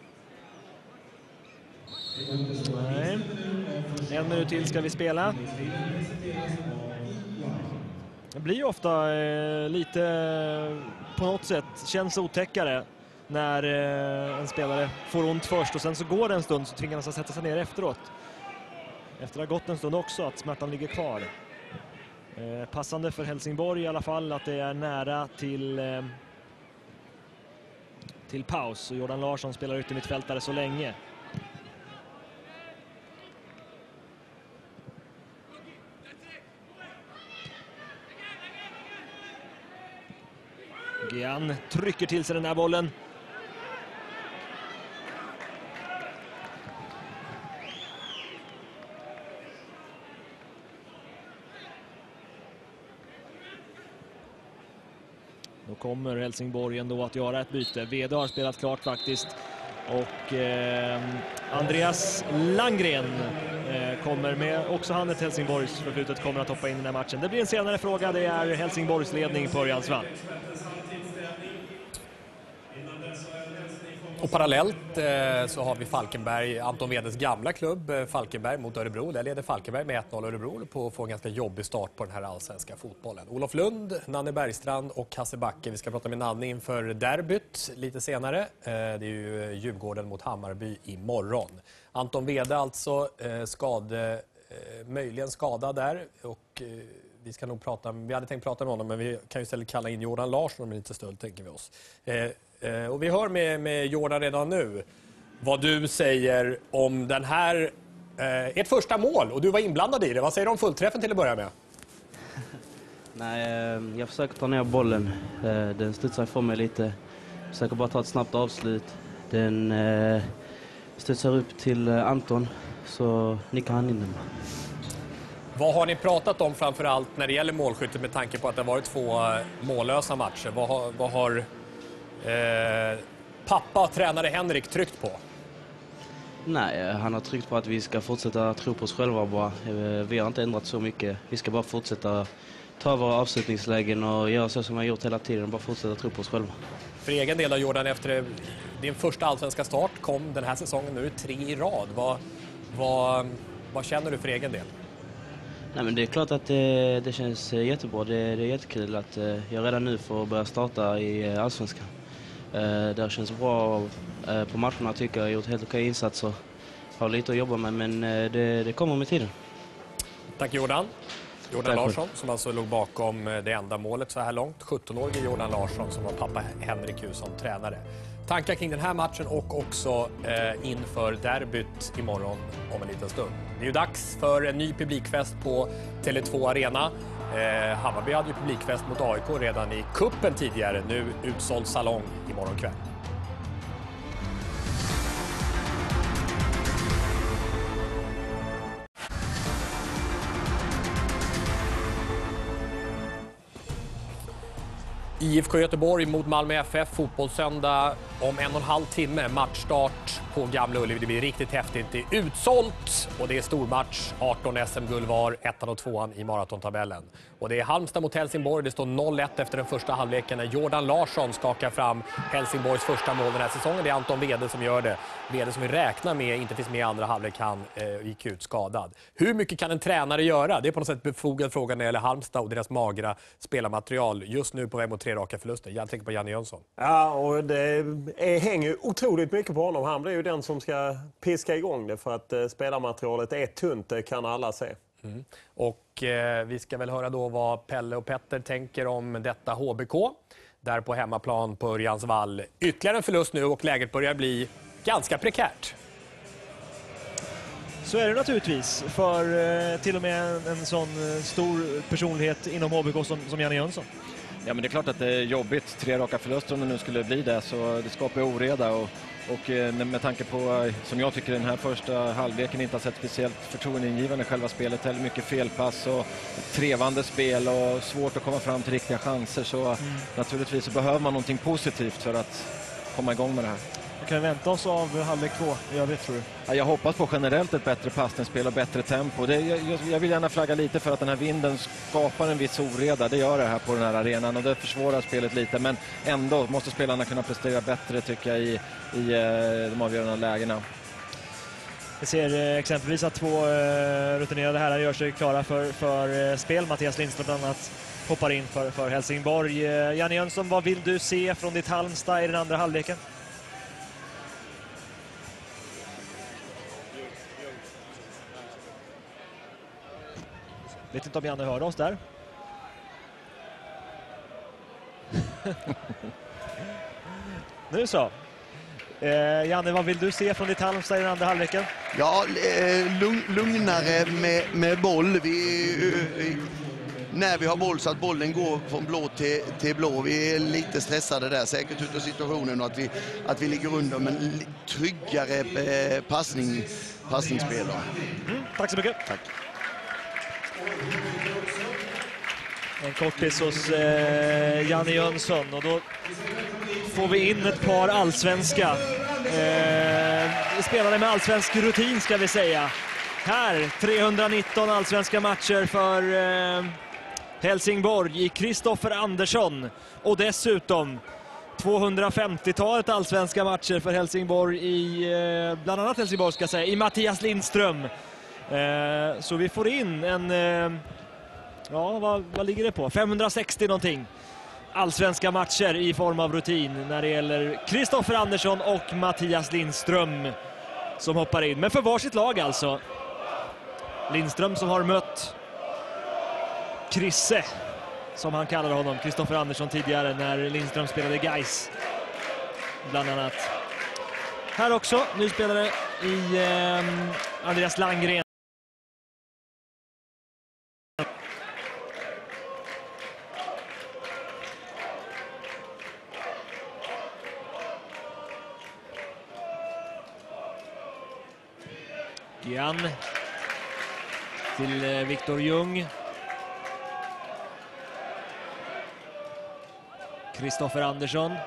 Nej. En minut till ska vi spela. Det blir ju ofta eh, lite eh, på något sätt känns otäckare när eh, en spelare får ont först och sen så går det en stund så tvingas han sätta sig ner efteråt. Efter att ha gått en stund också att smärtan ligger kvar. Eh, passande för Helsingborg i alla fall att det är nära till eh, till paus och Jordan Larsson spelar ut i mittfältare så länge. Gian trycker till sig den här bollen. Då kommer Helsingborg ändå att göra ett byte. Vede har spelat klart faktiskt. Och eh, Andreas Langgren eh, kommer med också han ett Helsingborgs förflutet kommer att hoppa in i den här matchen. Det blir en senare fråga. Det är Helsingborgs ledning på Örjansvall. Och parallellt eh, så har vi Falkenberg, Anton Vedes gamla klubb eh, Falkenberg mot Örebro. Där leder Falkenberg med ett noll. Örebro på att få en ganska jobbig start på den här allsvenska fotbollen. Olof Lund, Nanne Bergstrand och Hasse Backe. Vi ska prata med Nanne inför derbyt lite senare. Eh, det är ju Djurgården mot Hammarby imorgon. Anton Vede alltså eh, skade, eh, möjligen skadad där och eh, vi ska nog prata, vi hade tänkt prata med honom men vi kan ju istället kalla in Jordan Larsson om lite stöld tänker vi oss. Eh, eh, och vi hör med, med Jordan redan nu vad du säger om den här, eh, ert första mål och du var inblandad i det. Vad säger du om fullträffen till att börja med? Nej, jag försöker ta ner bollen. Den studsar ifrån mig lite. Jag försöker bara ta ett snabbt avslut. Den eh, studsar upp till Anton så nickar han in den. Vad har ni pratat om framförallt när det gäller målskyttet med tanke på att det har varit två mållösa matcher? Vad har, vad har eh, pappa och tränare Henrik tryckt på? Nej, han har tryckt på att vi ska fortsätta tro på oss själva bara. Vi har inte ändrat så mycket. Vi ska bara fortsätta ta våra avslutningslägen och göra så som vi har gjort hela tiden. Bara fortsätta tro på oss själva. För egen del av Jordan, efter din första allsvenska start kom den här säsongen, nu är det tre i rad. Vad, vad, vad känner du för egen del? Nej, men det är klart att det, det känns jättebra. Det, det är jättekul att jag redan nu får börja starta i allsvenskan. Det känns bra på matcherna tycker jag. Jag har gjort helt okej insatser. Har lite att jobba med men det, det kommer med tiden. Tack Jordan. Jordan Tack. Larsson som alltså låg bakom det enda målet så här långt. sjutton-årige Jordan Larsson som var pappa Henrik Hus som tränare. Tankar kring den här matchen och också eh, inför derbyt imorgon om en liten stund. Det är ju dags för en ny publikfest på Tele två Arena. Eh, Hammarby hade ju publikfest mot A I K redan i kuppen tidigare. Nu utsåld salong imorgon kväll. I F K Göteborg mot Malmö F F, fotbollssöndag om en och en halv timme. Matchstart på Gamla Ullevi. Det blir riktigt häftigt. Det är utsålt och det är stormatch. arton S M-guld var, ettan och tvåan i maratontabellen. Och det är Halmstad mot Helsingborg. Det står noll ett efter den första halvleken när Jordan Larsson skakar fram Helsingborgs första mål den här säsongen. Det är Anton Vede som gör det. Vede som vi räknar med inte finns med i andra halvlek. Han eh, gick ut skadad. Hur mycket kan en tränare göra? Det är på något sätt befogad fråga när det gäller Halmstad och deras magra spelarmaterial. Just nu på väg mot tre raka förluster. Jag tänker på Janne Jönsson. Ja, och det är, hänger otroligt mycket på honom. Han blir ju den som ska piska igång det för att eh, spelarmaterialet är tunt, det kan alla se. Mm. Och eh, vi ska väl höra då vad Pelle och Petter tänker om detta H B K. Där på hemmaplan på Örjansvall. Ytterligare en förlust nu och läget börjar bli ganska prekärt. Så är det naturligtvis för eh, till och med en, en sån eh, stor personlighet inom H B K som, som Janne Jönsson. Ja, men det är klart att det är jobbigt. Tre raka förluster om det nu skulle bli det, så det skapar oreda. Och, och med tanke på, som jag tycker, den här första halvleken inte har sett speciellt förtroendeingivande själva spelet. Eller mycket felpass och trevande spel och svårt att komma fram till riktiga chanser. Så mm. naturligtvis så behöver man någonting positivt för att komma igång med det här. Kan vi vänta oss av halvlek två i övrigt, tror du? Ja, jag hoppas på generellt ett bättre passningsspel och bättre tempo. Det, jag, jag vill gärna flagga lite för att den här vinden skapar en viss oreda. Det gör det här på den här arenan och det försvårar spelet lite. Men ändå måste spelarna kunna prestera bättre, tycker jag, i, i de avgörande lägena. Vi ser exempelvis att två rutinerade herrar gör sig klara för, för spel. Mattias Lindström bland annat hoppar in för, för Helsingborg. Janne Jönsson, vad vill du se från ditt Halmstad i den andra halvleken? Vet inte om Janne hörde oss där. Nu så. Eh, Janne, vad vill du se från ditt Halmstad i den andra halvleken? Ja, eh, lugn, lugnare med, med boll. Vi, eh, när vi har boll så att bollen går från blå till, till blå. Vi är lite stressade där, säkert utav situationen och att vi, att vi ligger under, men tryggare eh, passning, passningsspel. Mm, tack så mycket. Tack. En kortis hos eh, Janne Jönsson, och då får vi in ett par allsvenska. Eh, spelare med allsvensk rutin ska vi säga. Här trehundranitton allsvenska matcher för eh, Helsingborg i Kristoffer Andersson, och dessutom tvåhundrafemtiotalet allsvenska matcher för Helsingborg i eh, bland annat Helsingborg ska jag säga, i Mattias Lindström. Eh, så vi får in en eh, ja, vad, vad ligger det på? femhundrasextio någonting allsvenska matcher i form av rutin när det gäller Kristoffer Andersson och Mattias Lindström som hoppar in. Men för varsitt lag alltså. Lindström som har mött Krisse, som han kallade honom, Kristoffer Andersson tidigare när Lindström spelade Gais bland annat. Här också, nu spelare i eh, Andreas Langgren. Gian till eh, Viktor Ljung. Kristoffer Andersson.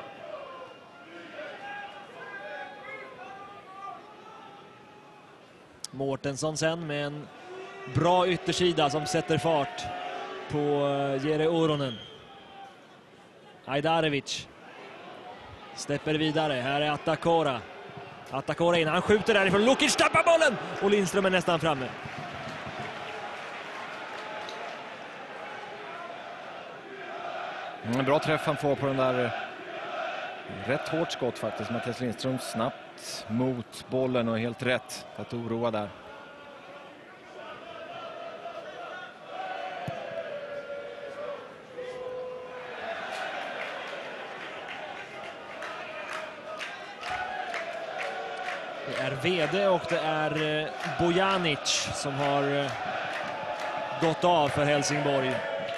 Mårtensson sen med en bra yttersida som sätter fart på Jere Oronen. Ajdarevic släpper vidare. Här är Atakora. Atakora in. Han skjuter därifrån. Lukic tappar bollen och Lindström är nästan framme. En bra träff han får på den där. Rätt hårt skott faktiskt. Mattias Lindström snabbt mot bollen och helt rätt att oroa där. Det är Vede och det är Bojanic som har gått av för Helsingborg.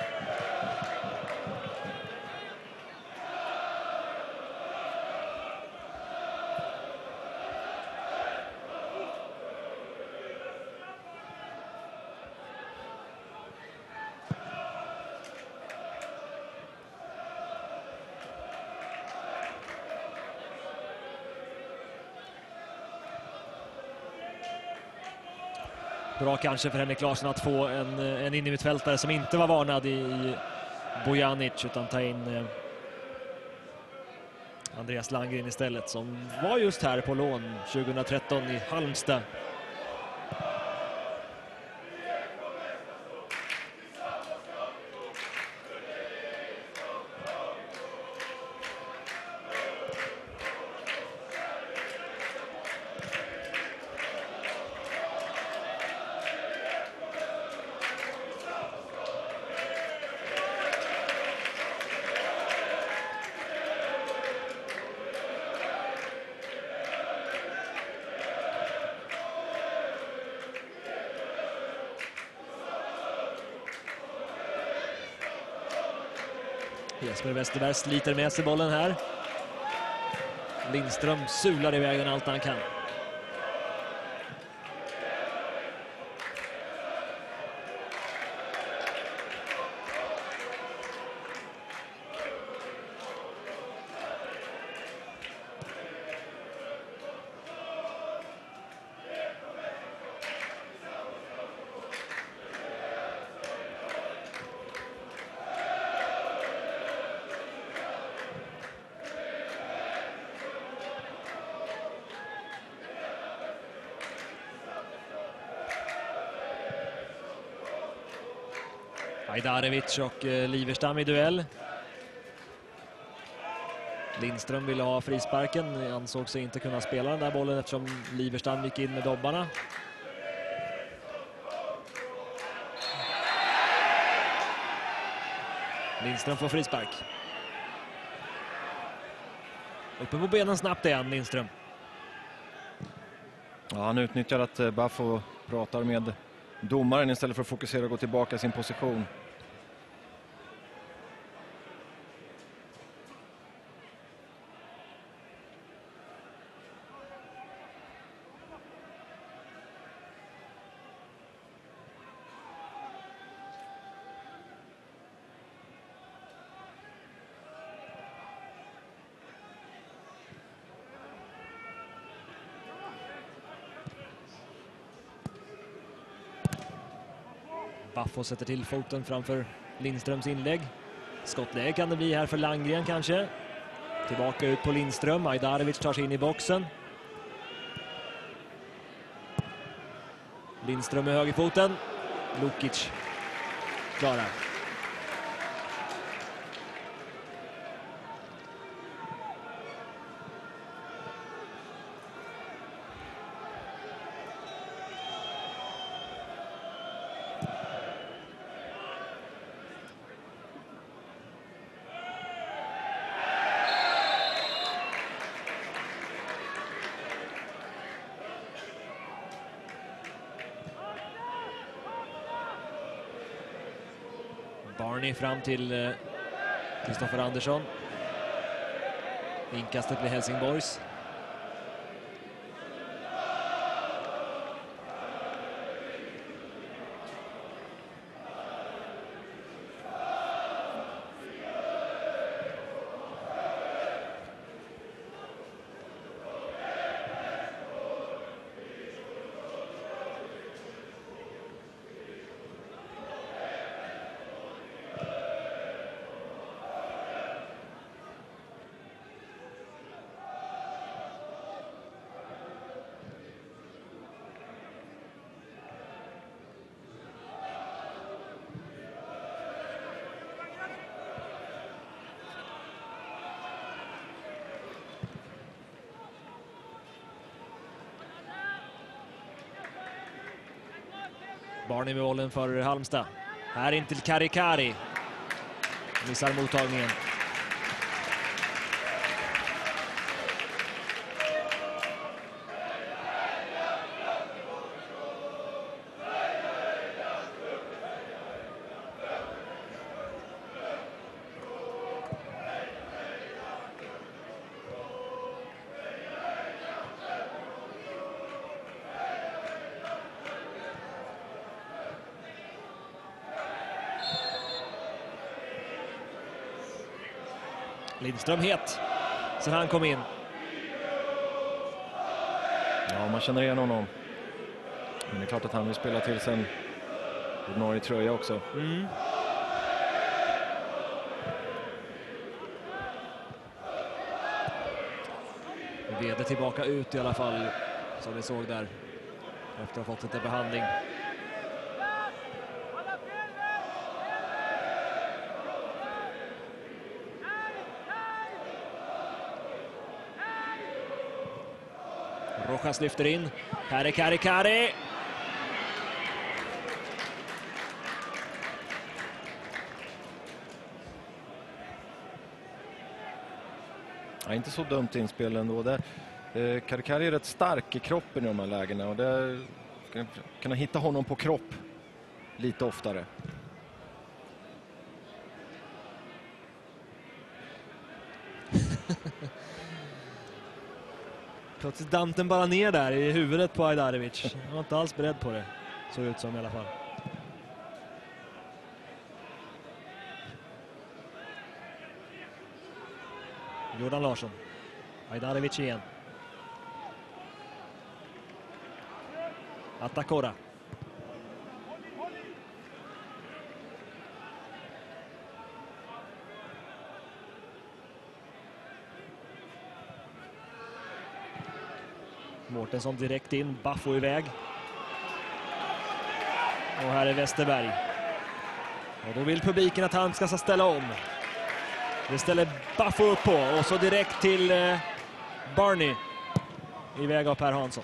Bra kanske för Henrik Larsson att få en, en innermittfältare som inte var varnad i, i Bojanic, utan ta in eh, Andreas Langgren istället, som var just här på lån tjugohundratretton i Halmstad. Jesper Westerberg sliter med sig bollen här. Lindström sular iväg den allt han kan. Ajdarevic och eh, Liverstam i duell. Lindström ville ha frisparken. Ansåg sig inte kunna spela den där bollen eftersom Liverstam gick in med dobbarna. Lindström får frispark. Uppe på benen snabbt igen, Lindström. Ja, han utnyttjar att Baffo pratar med domaren istället för att fokusera och gå tillbaka i sin position. Baffo sätter till foten framför Lindströms inlägg. Skottläge kan det bli här för Landgren kanske. Tillbaka ut på Lindström. Ajdarevic tar sig in i boxen. Lindström med högerfoten. Lukic klarar. Barney fram till Kristoffer Andersson. Inkastet blir Helsingborgs. Barney med bollen för Halmstad. Här in till Karikari. Missar mottagningen. Lindström het sen han kom in. Ja, man känner igen honom. Men det är klart att han vill spela till sen ordinarie tröja också. Mm. Vede tillbaka ut i alla fall, som vi såg där efter att ha fått lite behandling. Rojas lyfter in. Här är Kari Kari. Ja, inte så dumt inspel ändå. Det, eh, Kari Kari är rätt stark i kroppen i de här lägena. Och det ska kunna hitta honom på kropp lite oftare. Plötsligt damp den bara ner där i huvudet på Ajdarevic. Han var inte alls beredd på det. Såg ut som i alla fall. Jordan Larsson. Ajdarevic igen. Atakora. Mårtensson direkt in, Baffo iväg. Och här är Westerberg. Och då vill publiken att han ska ställa om. Det ställer Baffo upp på. Och så direkt till eh, Barney. Iväg av Per Hansson.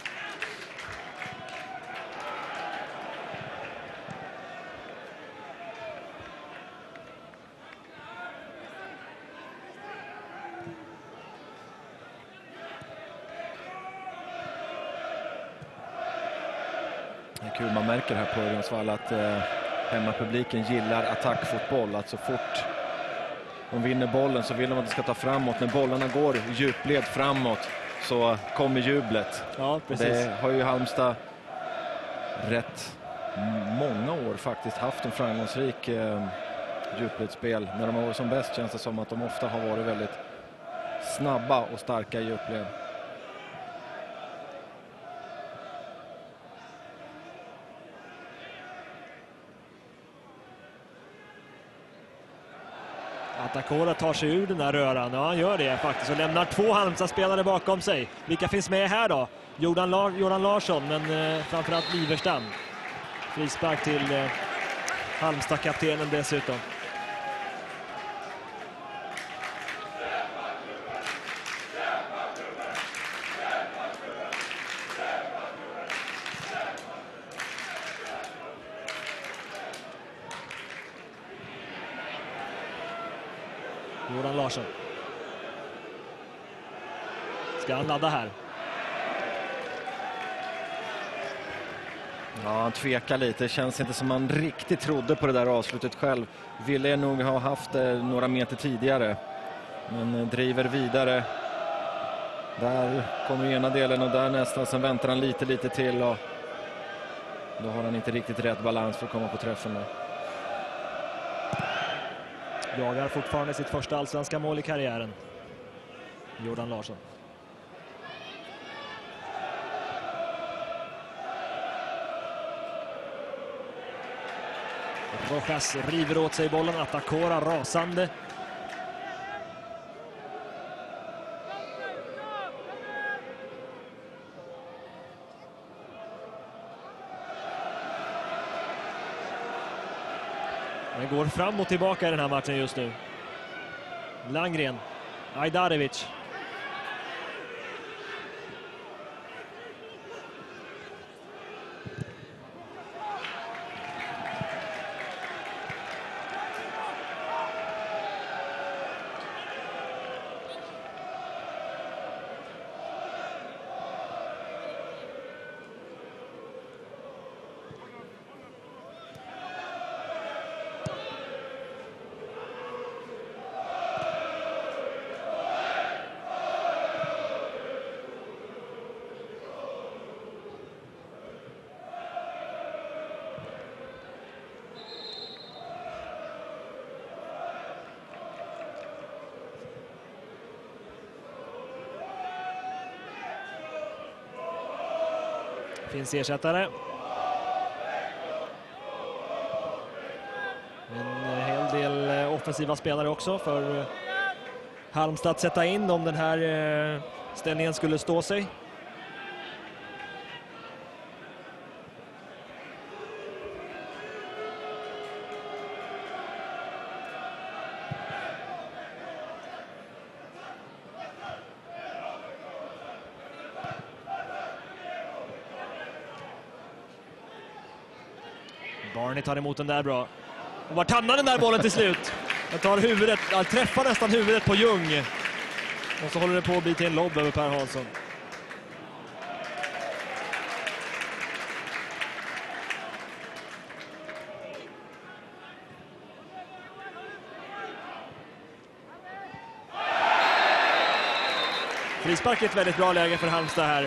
Kul, man märker här på Örjansvall att eh, hemmapubliken gillar attackfotboll. Att så fort de vinner bollen så vill de att det ska ta framåt. När bollarna går djupled framåt så kommer jublet. Ja, precis. Det har ju Halmstad rätt många år faktiskt haft en framgångsrik eh, djupledsspel. När de har varit som bäst känns det som att de ofta har varit väldigt snabba och starka i djupled. Atakora tar sig ur den där röran. Ja, han gör det faktiskt. Och lämnar två Halmstad-spelare bakom sig. Vilka finns med här då? Jordan, Lar Jordan Larsson, men eh, framförallt Liverstam. Frispark till eh, Halmstad-kaptenen dessutom. Jordan Larsson. Ska han ladda här? Ja, han tvekar lite. Det känns inte som han riktigt trodde på det där avslutet själv. Ville nog ha haft det några meter tidigare. Men driver vidare. Där kommer ena delen och där nästan. Sen väntar han lite, lite till. Och då har han inte riktigt rätt balans för att komma på träffen där. Jagar fortfarande sitt första allsvenska mål i karriären. Jordan Larsson. Rojas river åt sig bollen. Atakora rasande. Det går fram och tillbaka i den här matchen just nu. Langgren. Ajdarevic. Finns ersättare. En hel del offensiva spelare också för Halmstad att sätta in om den här ställningen skulle stå sig. Barney tar emot den där bra. Och vart hamnar den där bollen till slut? Jag tar huvudet, jag träffar nästan huvudet på Ljung. Och så håller det på att bli till en lobb över Per Hansson. Frispark är ett väldigt bra läge för Halmstad här.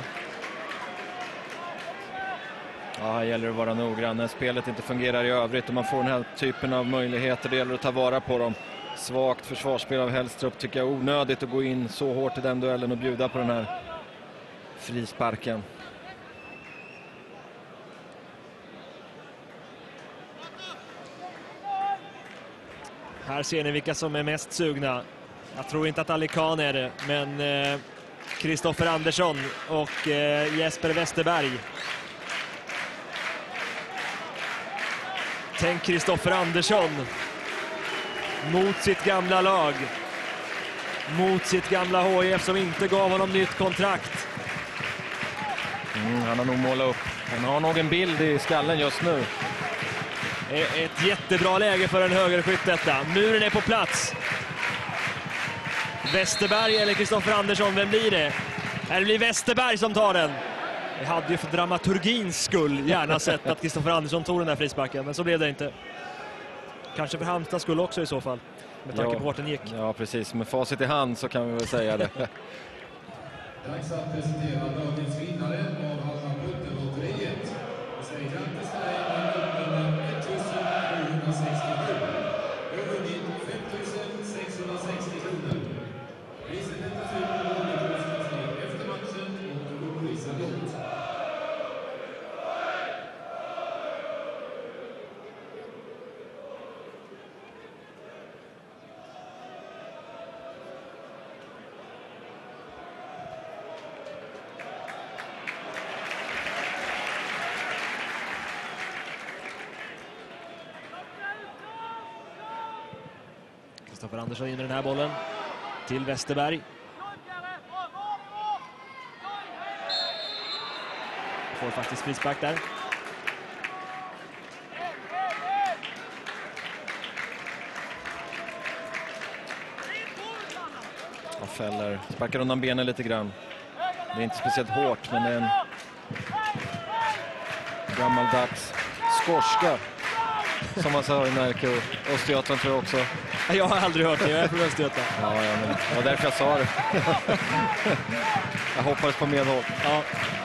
Ja, det gäller att vara noggrann när spelet inte fungerar i övrigt och man får den här typen av möjligheter. Det gäller att ta vara på dem. Svagt försvarsspel av Hellstrup tycker jag, onödigt att gå in så hårt i den duellen och bjuda på den här frisparken. Här ser ni vilka som är mest sugna. Jag tror inte att Ali Khan är det, men Kristoffer eh, Andersson och eh, Jesper Westerberg. Tänk Kristoffer Andersson mot sitt gamla lag. Mot sitt gamla H I F som inte gav honom nytt kontrakt. Mm, han har nog målat upp. Han har nog en bild i skallen just nu. Ett jättebra läge för en högerskytt detta. Muren är på plats. Westerberg eller Kristoffer Andersson, vem blir det? Här blir Westerberg som tar den. Jag hade ju för dramaturgins skull gärna sett att Kristoffer Andersson tog den där frisparken, men så blev det inte. Kanske för Halmstad skull också i så fall, med tanke ja, på vart den gick. Ja, precis. Med facit i hand så kan vi väl säga det. Dags att presentera dagens vinnare av Halmstad Lotteriet. Vi säger grattis till dig med nummer ett tusen sjuhundrasextiosju. Du har vunnit fem tusen sexhundrasextio kronor. Priset hämtas ut på lånekonstkansliet efter matchen och då går polisen långt. Kristoffer Andersson in med den här bollen till Westerberg. Får faktiskt frispark där. Och fäller, sparkar undan benen lite grann. Det är inte speciellt hårt, men det är en gammaldags skorska. Som man sa i Närke och Östergötland tror jag också. Jag har aldrig hört det, jag är från Östergötland. Ja, ja, men det var därför jag sa det. Jag hoppades på medhåll. Ja.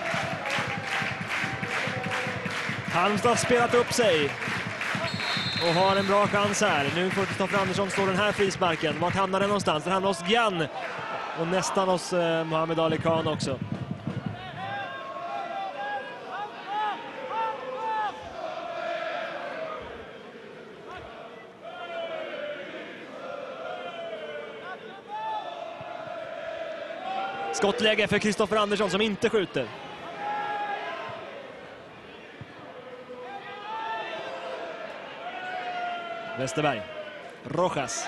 Halmstad har spelat upp sig och har en bra chans här. Nu får Kristoffer Andersson slå den här frisparken. Vart hamnar den någonstans? Den hamnar hos Gian och nästan hos eh, Mohamed Ali Khan också. Skottläge för Kristoffer Andersson som inte skjuter. Westerberg. Rojas.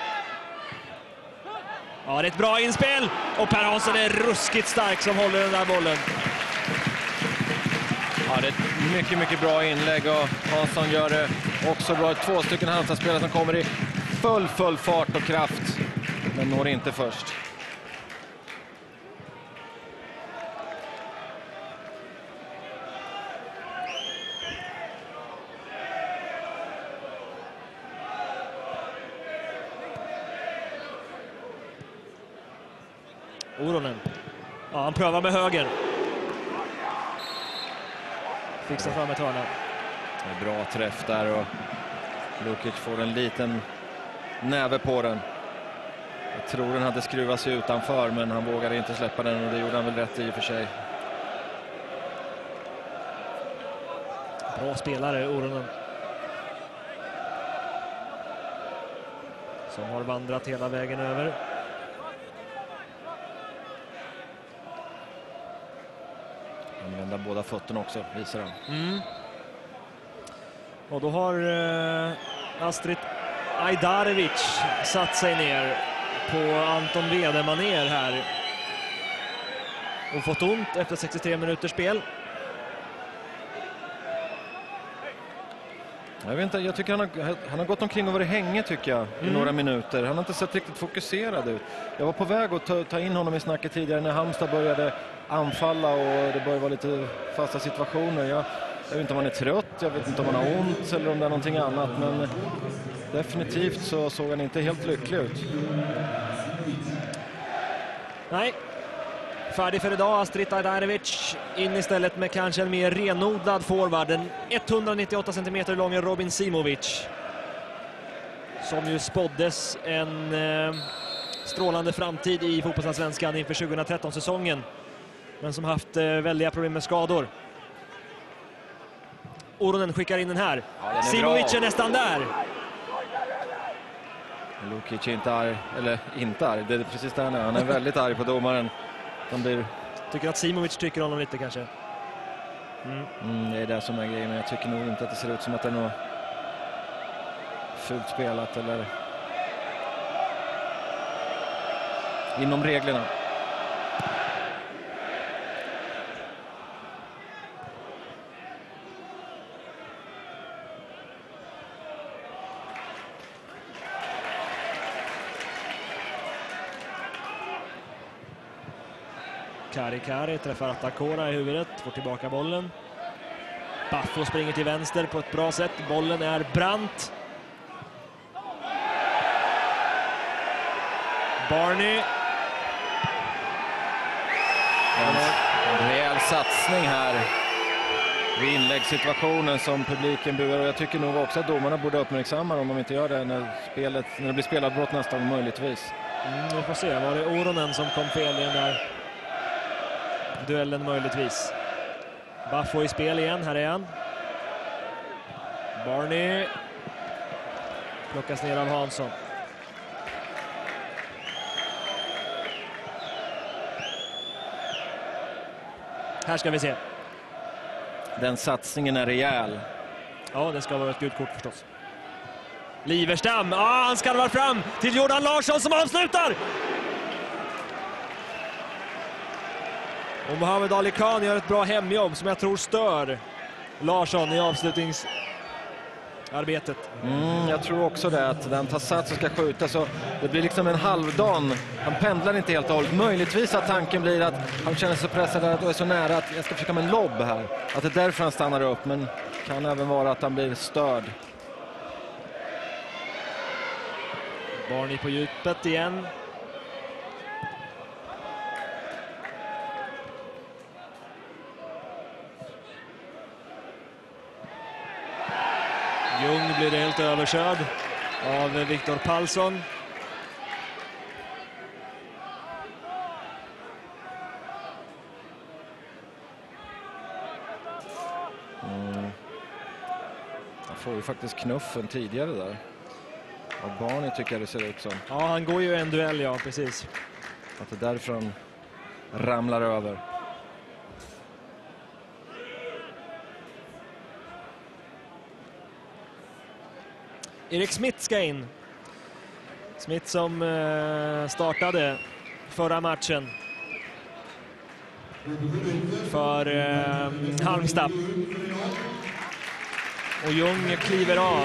Ja, det är ett bra inspel. Och Per Hansson är ruskigt stark som håller den där bollen. Ja, det är ett mycket, mycket bra inlägg och Hansson gör det också bra. Två stycken Halmstad-spelare som kommer i full, full fart och kraft. Men når inte först. Oronen. Ja, han prövar med höger. Fixar fram ett hörna. Bra träff där och Lukic får en liten näve på den. Jag tror den hade skruvats utanför, men han vågade inte släppa den och det gjorde han väl rätt i och för sig. Bra spelare, Oronen. Som har vandrat hela vägen över. Använda båda fötterna också, visar han. Mm. Och då har eh, Astrid Ajdarevic satt sig ner på Anton Wedemaner här. Och fått ont efter sextiotre minuters spel. Jag vet inte, jag tycker han har, han har gått omkring och varit hänge tycker jag i mm. några minuter. Han har inte sett riktigt fokuserad ut. Jag var på väg att ta, ta in honom i snacket tidigare när Halmstad började anfalla och det började vara lite fasta situationer. Jag, jag vet inte om han är trött, jag vet inte om han har ont eller om det är någonting annat, men definitivt så såg han inte helt lycklig ut. Nej. Färdig för idag, Astrid Ajdarevic in istället med kanske en mer renodlad forward. Den etthundranittioåtta centimeter långa Robin Simovic. Som ju spåddes en eh, strålande framtid i fotbollsallsvenskan inför tjugohundratretton-säsongen. Men som haft eh, väldiga problem med skador. Oronen skickar in den här. Ja, är Simovic bra. Är nästan där. Lukic är inte arg, eller inte arg, det är precis där han är. Han är väldigt arg på domaren. De blir... Tycker att Simovic tycker honom lite kanske. Mm. Mm, det är det som är grejen, men jag tycker nog inte att det ser ut som att det är något fult spelat eller inom reglerna. Kari Kari träffar Atakora i huvudet, får tillbaka bollen. Baffo springer till vänster på ett bra sätt. Bollen är brant. Barney. En, en rejäl satsning här vid inläggssituationen som publiken buar. Och jag tycker nog också att domarna borde uppmärksamma om de inte gör det när, spelet, när det blir spelavbrott nästan möjligtvis. Mm, vi får se, var det Oronen som kom fel i den där duellen möjligtvis. Baffo i spel igen, här är han. Barney plockas ner av Hansson. Här ska vi se. Den satsningen är rejäl. Ja, det ska vara ett gult kort förstås. Liverstam, ah, han skarvar fram till Jordan Larsson som avslutar! Och Mohamed Ali Khan gör ett bra hemjobb som jag tror stör Larsson i avslutningsarbetet. Mm, jag tror också det, att den tar sats och ska skjuta så det blir liksom en halvdan. Han pendlar inte helt och hållet. Möjligtvis att tanken blir att han känner sig pressad och är så nära att jag ska försöka med en lobb här. Att det är därför han stannar upp, men kan även vara att han blir störd. Barney på djupet igen. Ljung blir helt överkörd av Viktor Palsson. Mm. Han får ju faktiskt knuffen tidigare där. Och Barney tycker jag det ser ut som. Ja, han går ju en duell, ja, precis. Att det därför han ramlar över. Erik Smith ska in. Smith som eh, startade förra matchen för eh, Halmstad. Och Ljung kliver av.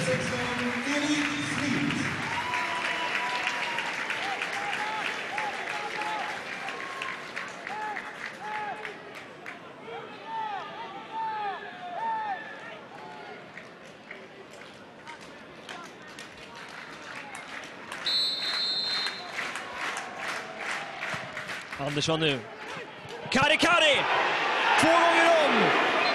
Andersson nu. Kari Kari! Två gånger om!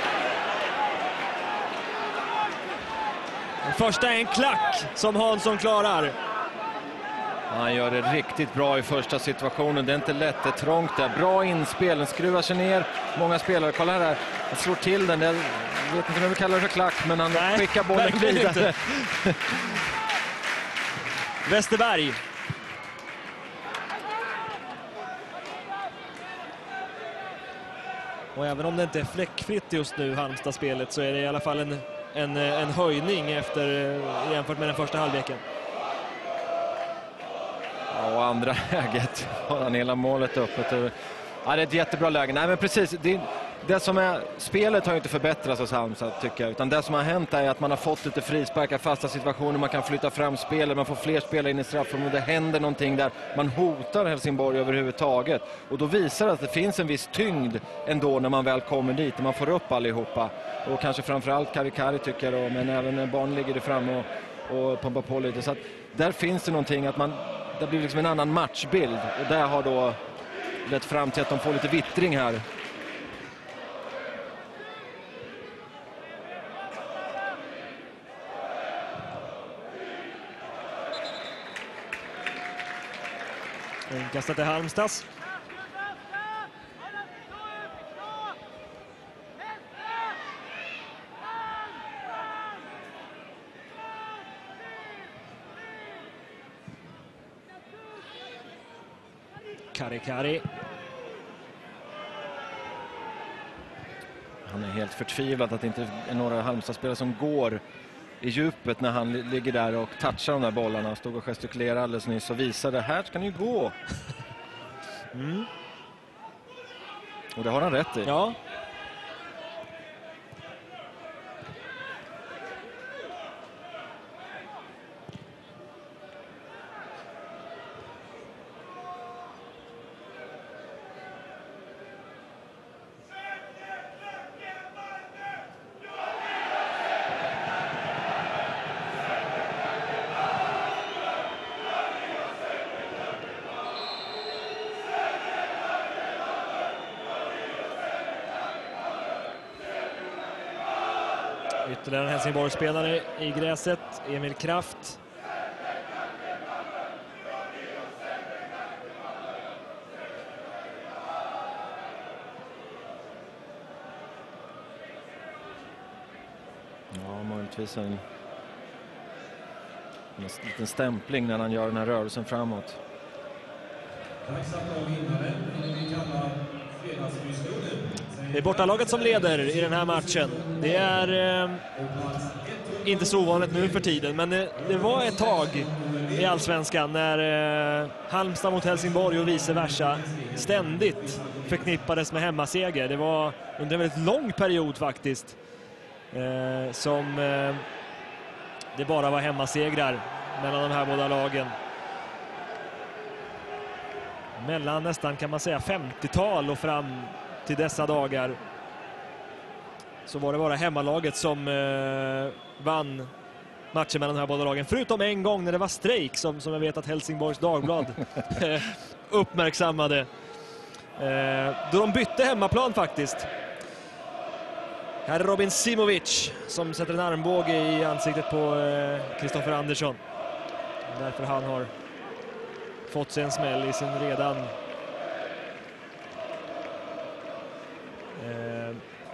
Den första är en klack som Hansson klarar. Han gör det riktigt bra i första situationen. Det är inte lätt, det är trångt där. Bra inspel, den skruvar sig ner. Många spelare, kolla här, han slår till den. Jag vet inte om vi kallar det för klack, men han Nej, skickar bollen vidare. Westerberg. Och även om det inte är fläckfritt just nu, Halmstad-spelet, så är det i alla fall en, en, en höjning efter, jämfört med den första halvleken. Ja, och andra läget har han hela målet öppet. Ja, det är ett jättebra läge. Nej, men precis. Det, det som är, spelet har ju inte förbättrats hos Halmstad, tycker jag. Utan det som har hänt är att man har fått lite frisparkar, fasta situationer. Man kan flytta fram spelet, man får fler spelare in i straffområdet. Det händer någonting där. Man hotar Helsingborg överhuvudtaget. Och då visar det att det finns en viss tyngd ändå när man väl kommer dit. Och man får upp allihopa. Och kanske framförallt Kari Kari, tycker jag. Men även barn ligger det fram och, och pumpar på lite. Så att där finns det någonting att man... Det blir liksom en annan matchbild. Och det har då lett fram till att de får lite vittring här. Kastat till Halmstads. Kari Kari. Han är helt förtvivlad att det inte är några Halmstad-spelare som går i djupet när han ligger där och touchar de där bollarna. Stod och gestikulerade alldeles nyss och visade, här ska ni gå. Mm. Och det har han rätt i. Ja. Ytterligare en Helsingborg-spelare i gräset, Emil Kraft. Ja, möjligtvis en, en liten stämpling när han gör den här rörelsen framåt. Dags att ta vinnaren, eller vi kallar Det är bortalaget som leder i den här matchen. Det är eh, inte så ovanligt nu för tiden, men det, det var ett tag i Allsvenskan när eh, Halmstad mot Helsingborg och vice versa ständigt förknippades med hemmaseger. Det var under en väldigt lång period faktiskt eh, som eh, det bara var hemmasegrar mellan de här båda lagen. Mellan nästan, kan man säga, femtiotal och fram till dessa dagar så var det bara hemmalaget som eh, vann matchen mellan de här båda lagen. Förutom en gång när det var strejk som, som jag vet att Helsingborgs Dagblad uppmärksammade. Eh, då de bytte hemmaplan faktiskt. Här är Robin Simovic som sätter en armbåge i ansiktet på Kristoffer eh, Andersson. Därför han har fått sig en smäll i sin redan eh,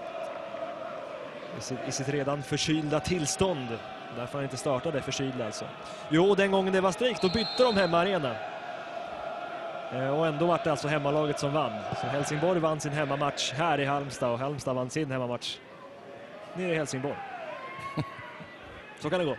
i, sitt, i sitt redan förkylda tillstånd. Därför han inte startade förkyld alltså. Jo, den gången det var strejk då bytte de hemmaarena. Eh, och ändå var det alltså hemmalaget som vann. Så Helsingborg vann sin hemmamatch här i Halmstad och Halmstad vann sin hemmamatch nere i Helsingborg. Så kan det gå.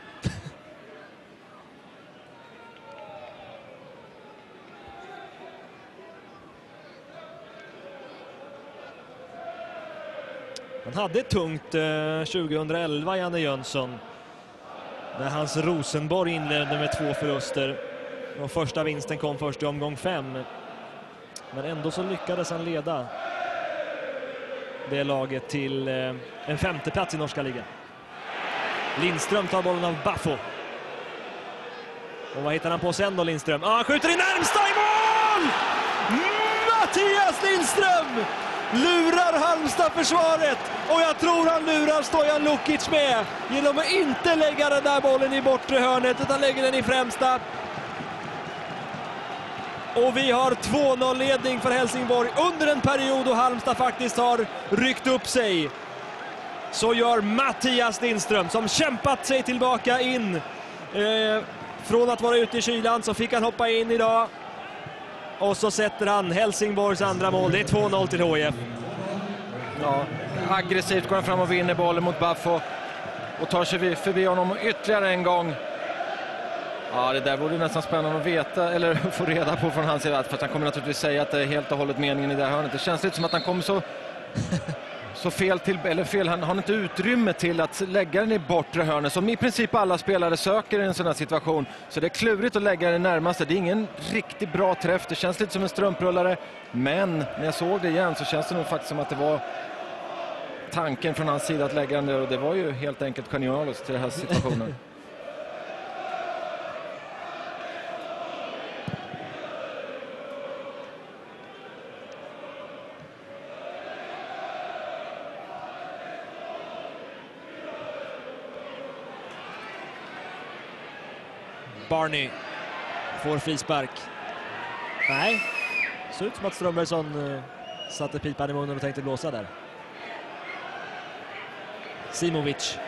Han hade ett tungt eh, tjugohundraelva, Janne Jönsson, när hans Rosenborg inledde med två förluster. Och första vinsten kom först i omgång fem. Men ändå så lyckades han leda det laget till eh, en femte plats i norska ligan. Lindström tar bollen av Baffo. Och vad hittar han på sen då, Lindström? Ah, han skjuter i närmsta i mål! Mattias Lindström lurar Halmstad-försvaret, och jag tror han lurar Stojan Lukic med genom att inte lägga den där bollen i bortre hörnet utan lägger den i främsta. Och vi har två noll-ledning för Helsingborg under en period då Halmstad faktiskt har ryckt upp sig. Så gör Mattias Lindström, som kämpat sig tillbaka in eh, från att vara ute i kylan, så fick han hoppa in idag. Och så sätter han Helsingborgs andra mål. Det är två noll till H I F. Ja, aggressivt går han fram och vinner bollen mot Baffo och tar sig förbi honom ytterligare en gång. Ja, det där vore nästan spännande att veta eller få reda på från hans sida, för han kommer naturligtvis säga att det är helt och hållet meningen i det här hörnet. Det känns lite som att han kommer så så fel till, eller fel, han har inte utrymme till att lägga den i bortre hörnet som i princip alla spelare söker i en sån här situation. Så det är klurigt att lägga den närmaste. Det är ingen riktigt bra träff. Det känns lite som en strumprullare, men när jag såg det igen så känns det nog faktiskt som att det var tanken från hans sida att lägga den där, och det var ju helt enkelt genialiskt till den här situationen. Barney får frispark. Nej, ser ut som att Strömbergsson uh, satte pipan i munnen och tänkte blåsa där. Simovic.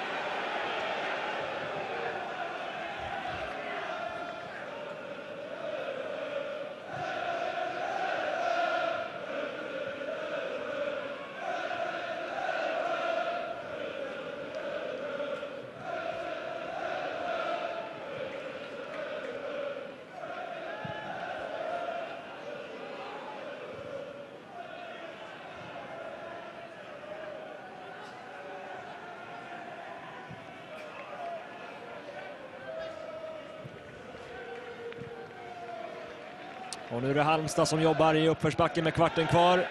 Och nu är det Halmstad som jobbar i uppförsbacken med kvarten kvar.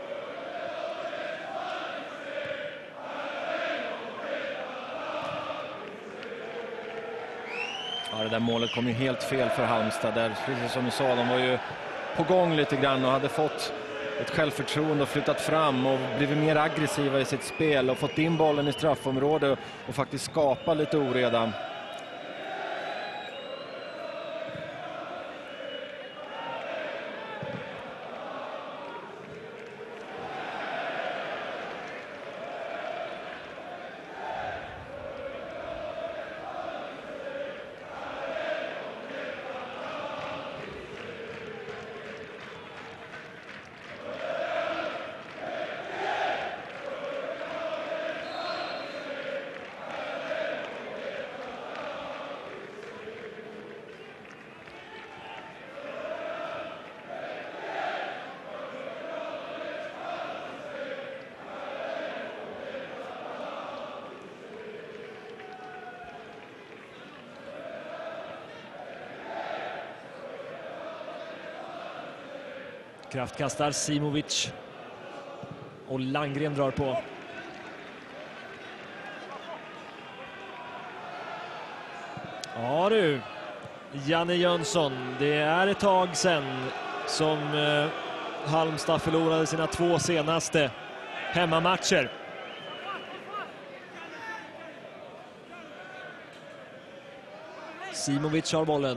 Ja, det där målet kom ju helt fel för Halmstad. Där, precis som du sa, de var ju på gång lite grann och hade fått ett självförtroende och flyttat fram och blivit mer aggressiva i sitt spel och fått in bollen i straffområdet och faktiskt skapa lite oreda. Kraft kastar, Simovic. Och Langgren drar på. Ja du, Janne Jönsson, det är ett tag sedan som eh, Halmstad förlorade sina två senaste hemmamatcher. Simovic har bollen.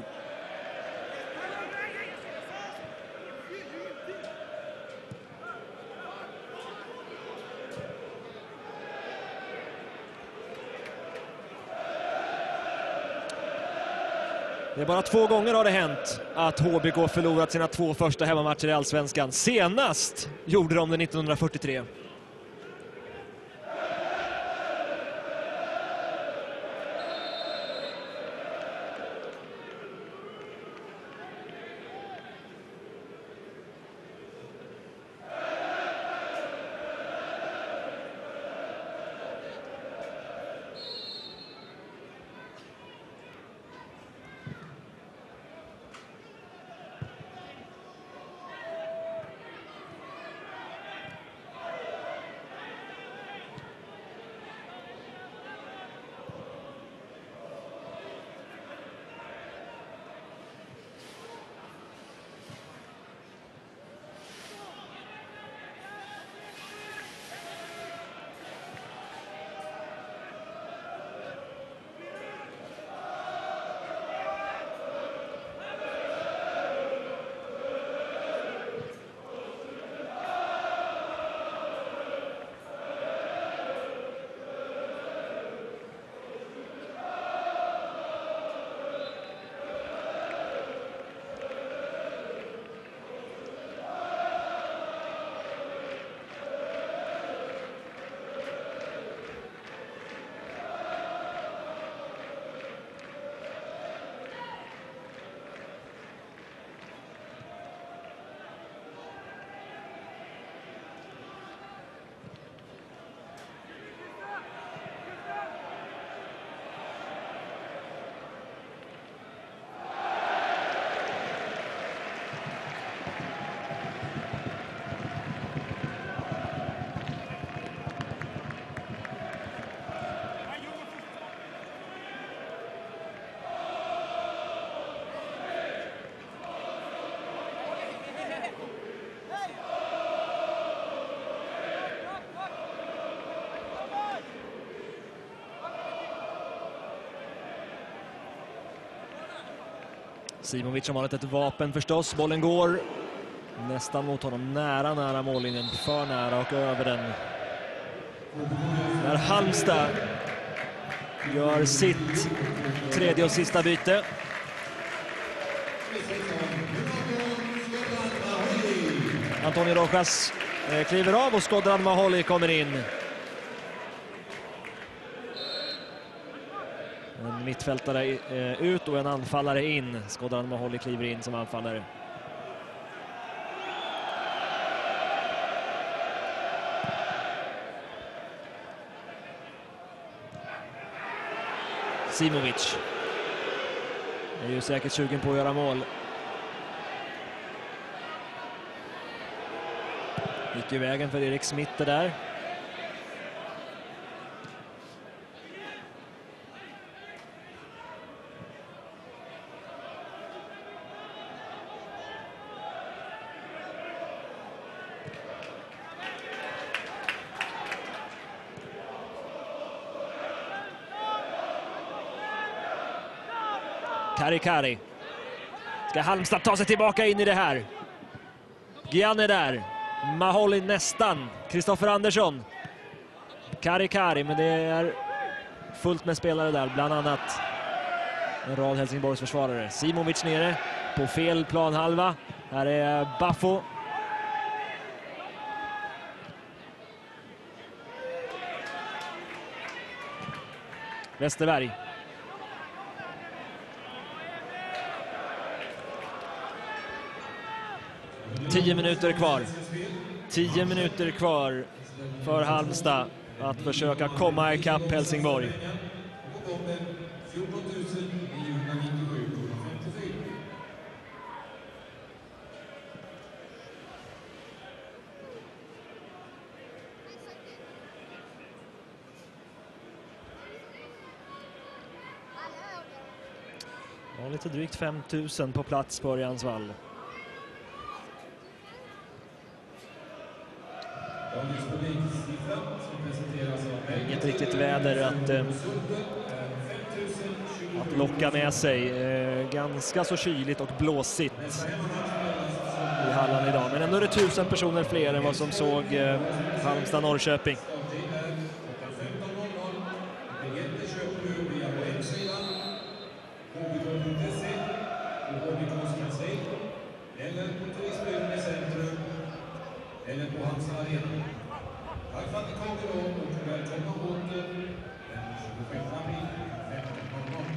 Det är bara två gånger har det hänt att H B K förlorat sina två första hemmamatcher i Allsvenskan. Senast gjorde de det nittonhundrafyrtiotre. Simovic har varit ett vapen förstås. Bollen går nästan mot honom, nära, nära mållinjen, för nära och över den. När Halmstad gör sitt tredje och sista byte. Antonio Rojas kliver av och Skodran Maholi kommer in. En mittfältare ut och en anfallare in. Skodran Maholi kliver in som anfallare. Simovic är ju säkert sugen på att göra mål. Gick i vägen för Erik Smith där. Kari Kari. Ska Halmstad ta sig tillbaka in i det här? Gianne där. Maholi nästan. Kristoffer Andersson. Kari Kari, men det är fullt med spelare där. Bland annat en rad Helsingborgs försvarare. Simovic nere på fel planhalva. Här är Baffo. Westerberg. Tio minuter kvar. Tio minuter kvar för Halmstad att försöka komma ikapp Helsingborg. Ja, lite drygt fem tusen på plats på Örjansvall. Inget riktigt väder att, eh, att locka med sig. Eh, ganska så kyligt och blåsigt i hallen idag. Men ändå är det tusen personer fler än vad som såg eh, Halmstad-Norrköping. Eller på turistbygden i centrum, eller på Halmstad Arena. Tack för att ni kom idag och välkomna åter den tjugosjätte april femton noll noll.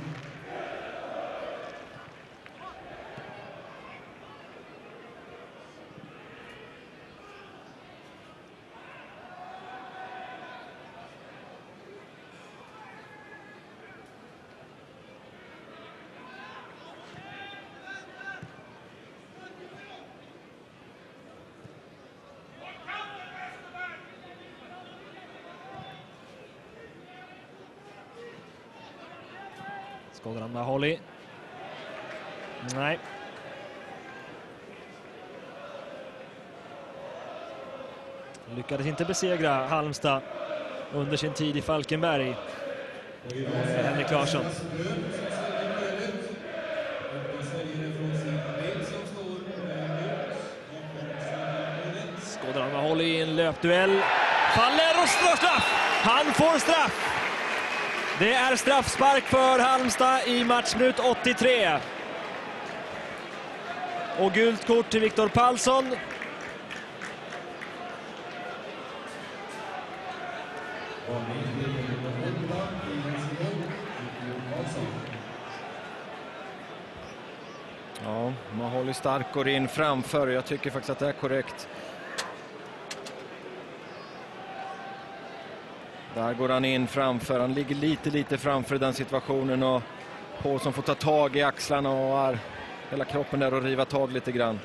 Skådran Maholi. Nej. Lyckades inte besegra Halmstad under sin tid i Falkenberg. Henrik Larsson. Skådran Maholi i en löpduell. Faller och slår straff! Han får straff! Det är straffspark för Halmstad i matchminut åttiotre. Och gult kort till Viktor Palsson. Ja, man håller stark går in framför. Jag tycker faktiskt att det är korrekt. Där går han in framför. Han ligger lite, lite framför den situationen. Och Paulsson får ta tag i axlarna och har hela kroppen där och riva tag lite grann.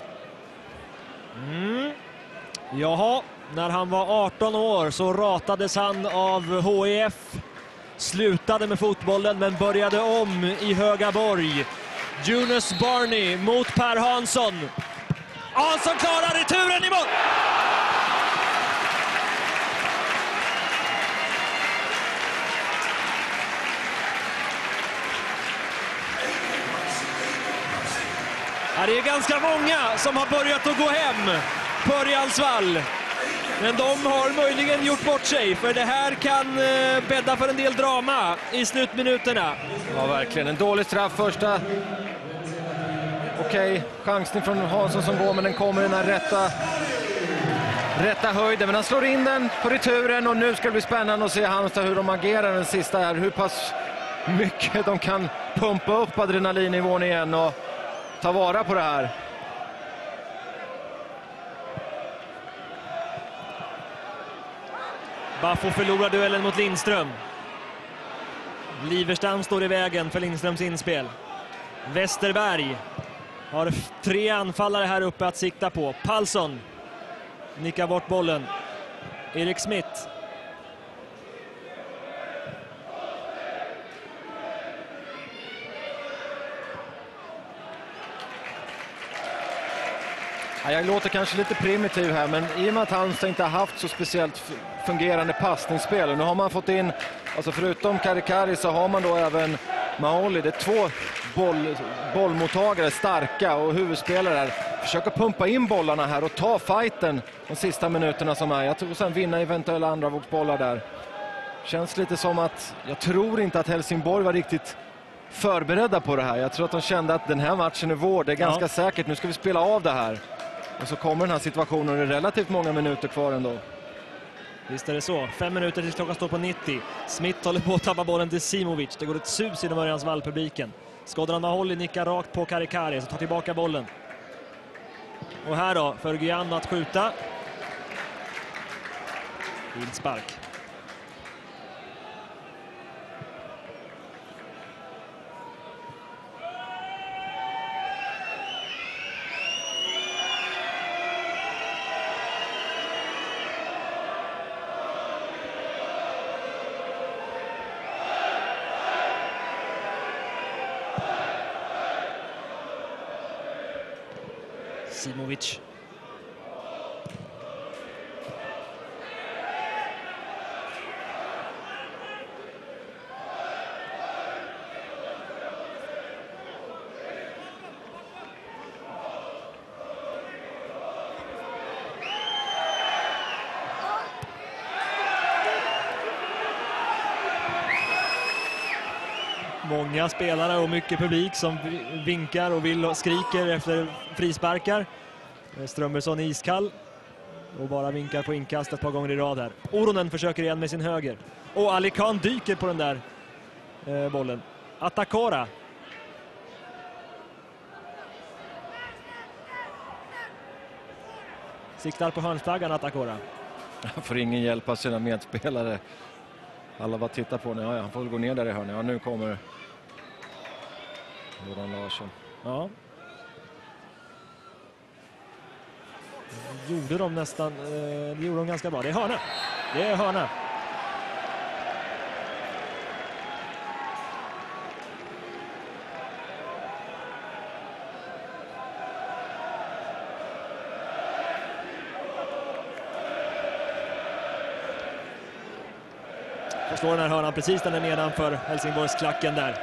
Mm. Jaha, när han var arton år så ratades han av H I F. Slutade med fotbollen men började om i Högaborg. Jonas Barney mot Per Hansson. Hansson klarar returen i mål! Ja, det är ganska många som har börjat att gå hem på Örjansvall. Men de har möjligen gjort bort sig, för det här kan eh, bädda för en del drama i slutminuterna. Ja, verkligen. En dålig straff första. Okej, chansning från Hansson som går, men den kommer i den här rätta, rätta höjden. Men han slår in den på returen och nu ska det bli spännande att se Halmstad hur de agerar den sista här. Hur pass mycket de kan pumpa upp adrenalinnivån igen och ta vara på det här. Baffo förlorar duellen mot Lindström. Liverstam står i vägen för Lindströms inspel. Westerberg har tre anfallare här uppe att sikta på. Palsson nickar bort bollen. Erik Smith. Ja, jag låter kanske lite primitiv här, men i och med att Halmstad inte har haft så speciellt fungerande passningsspel. Nu har man fått in, alltså förutom Karikari så har man då även Maholi. Det är två boll, bollmottagare, starka och huvudspelare där. Försöker pumpa in bollarna här och ta fighten de sista minuterna som är. Jag tror sen vinna eventuella andra vågsbollar där. Känns lite som att, jag tror inte att Helsingborg var riktigt förberedda på det här. Jag tror att de kände att den här matchen är vår. Det är ganska ja. säkert, nu ska vi spela av det här. Och så kommer den här situationen och det är relativt många minuter kvar ändå. Visst är det så. Fem minuter tills klockan står på nittio. Smith håller på att tappa bollen till Simovic. Det går ett sus i de Örjansvall-publiken. Skådran Maholi nickar rakt på Karikari så tar tillbaka bollen. Och här då, för Gyan att skjuta. Vildspark. Simovic. Många spelare och mycket publik som vinkar och vill och skriker efter frisparkar. Strömbergsson iskall och bara vinkar på inkast ett par gånger i rad här. Oronen försöker igen med sin höger. Och Ali Khan dyker på den där eh, bollen. Atakora. Siktar på hörnflaggan Atakora. Han får ingen hjälp av sina medspelare. Alla bara tittar på nu. Ja, han får gå ner där i hörnet. Ja, nu kommer Johan Larsson. Ja. Gjorde de nästan, eh, det gjorde de ganska bra. Det är hörna. Det är hörna. Och slår den här hörnan precis den är nedanför Helsingborgs klacken där.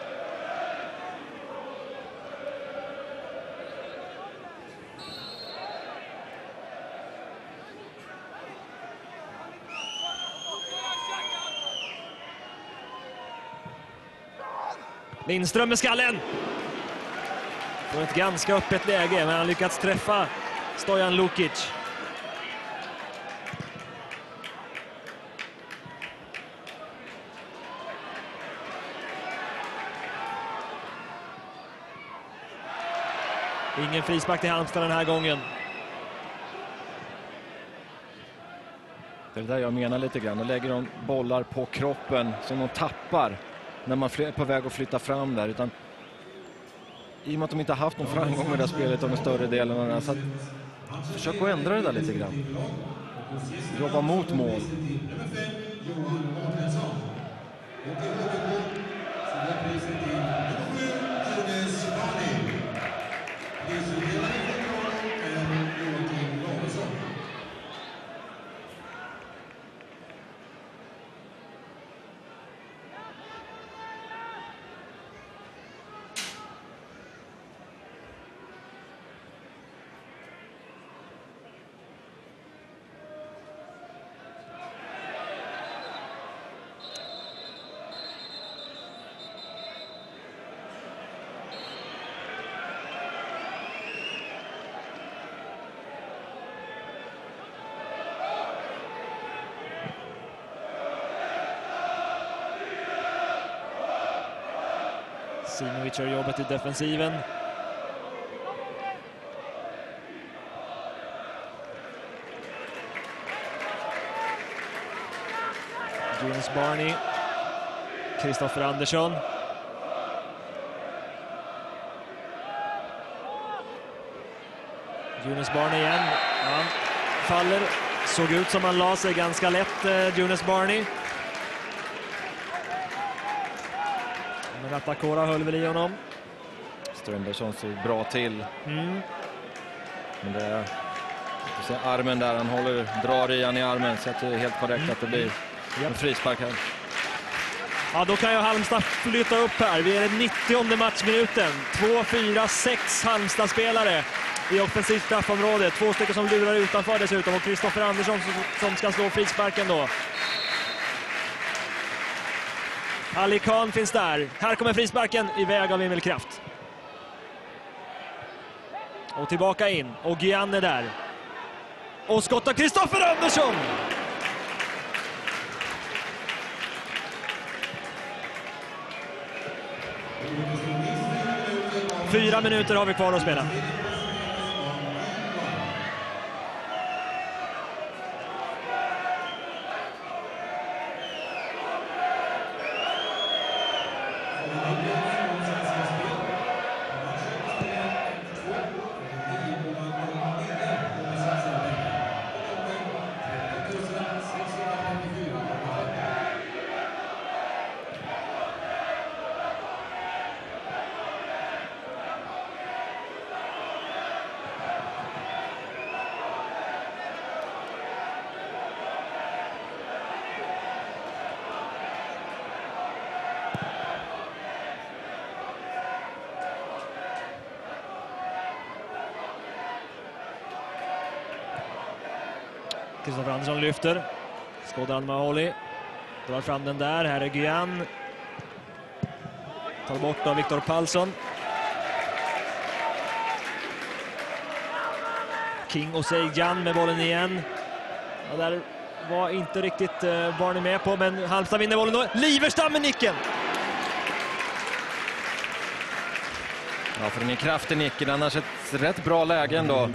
Lindström med skallen. På ett ganska öppet läge, men han lyckats träffa Stojan Lukic. Ingen frispark till Halmstad den här gången. Det är det där jag menar lite grann. Då lägger de bollar på kroppen som de tappar när man är på väg att flytta fram där. Utan i och med att de inte har haft någon framgång med det spelet under större delen av det. Så att, försök att ändra det där lite grann. Jobba mot mål. Simovic gör jobbet i defensiven. Jonas Barney. Kristoffer Andersson. Jonas Barney igen. Han faller. Såg ut som han la sig ganska lätt, eh, Jonas Barney. Men Atakora höll väl i honom. Strömbergsson ser bra till. Mm. Men det är armen där, han håller, drar i han i armen, så att det är helt korrekt mm. att det blir en yep. frispark här. Ja, då kan ju Halmstad flytta upp här. Vi är i nittionde matchminuten. Två, fyra, sex Halmstad-spelare i offensivt straffområde. Två stycken som lurar utanför dessutom. Och Kristoffer Andersson som ska slå frisparken då. Ali Khan finns där. Här kommer frisparken i väg av Emil Kraft. Och tillbaka in. Och Gianne där. Och skottar Kristoffer Andersson! Fyra minuter har vi kvar att spela. Kristoffer Andersson lyfter. Skådan Maholi drar fram den där. Här är Gyan. Tar bort av Viktor Palsson. King och Sejan med bollen igen. Ja, där var inte riktigt uh, Barney med på, men Halmstad vinner bollen då. Liverstam med nicken! Ja, för den är kraftig nicken. Annars ett rätt bra läge ändå.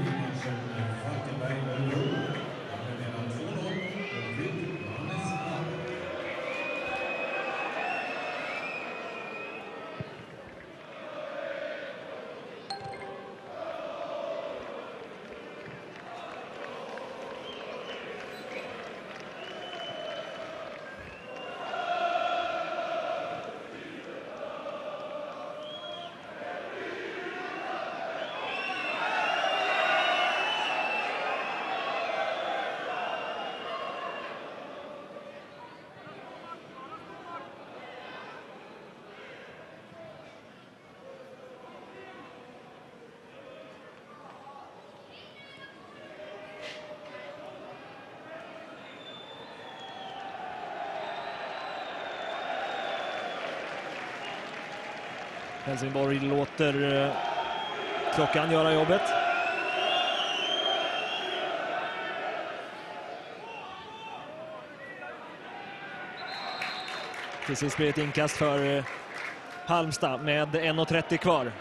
Helsingborg låter uh, klockan göra jobbet. Till sist blir ett inkast för uh, Halmstad med en trettio kvar.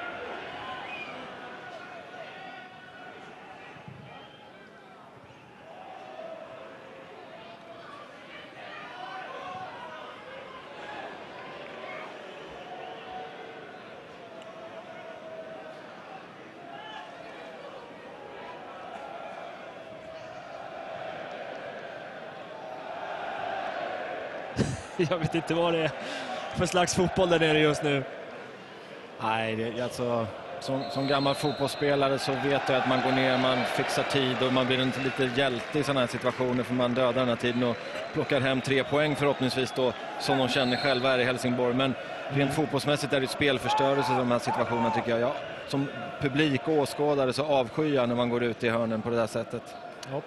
Jag vet inte vad det är för slags fotboll där nere just nu. Nej, det, alltså, som, som gammal fotbollsspelare så vet jag att man går ner, man fixar tid och man blir en lite hjälte i sådana här situationer, för man dödar den här tiden och plockar hem tre poäng förhoppningsvis då, som de känner själva är i Helsingborg. Men rent fotbollsmässigt är det spelförstörelse i de här situationerna, tycker jag. Ja, som publik och åskådare så avskyr jag när man går ut i hörnen på det där sättet. Ja.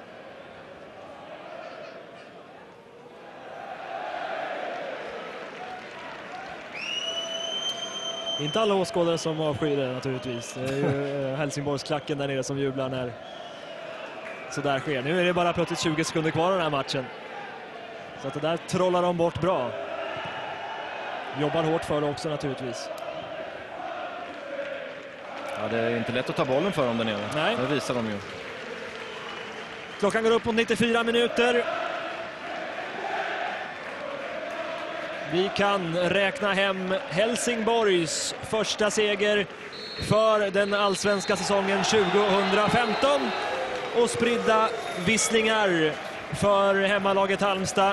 Inte alla åskådare som avskyr det naturligtvis. Det är ju Helsingborgsklacken där nere som jublar när så där sker. Nu är det bara plötsligt tjugo sekunder kvar i den här matchen. Så att det där trollar de bort bra. Jobbar hårt för det också naturligtvis. Ja, det är inte lätt att ta bollen för dem där nere. Nej. Det visar de ju. Klockan går upp mot nittiofyra minuter. Vi kan räkna hem Helsingborgs första seger för den allsvenska säsongen tjugohundrafemton och spridda visslingar för hemmalaget Halmstad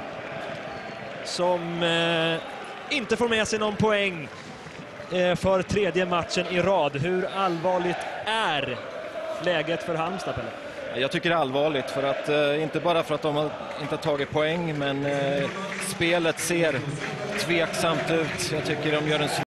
som eh, inte får med sig någon poäng eh, för tredje matchen i rad. Hur allvarligt är läget för Halmstad, Pelle? Jag tycker det är allvarligt, för att, eh, inte bara för att de har inte har tagit poäng, men eh, spelet ser tveksamt ut. Jag tycker de gör en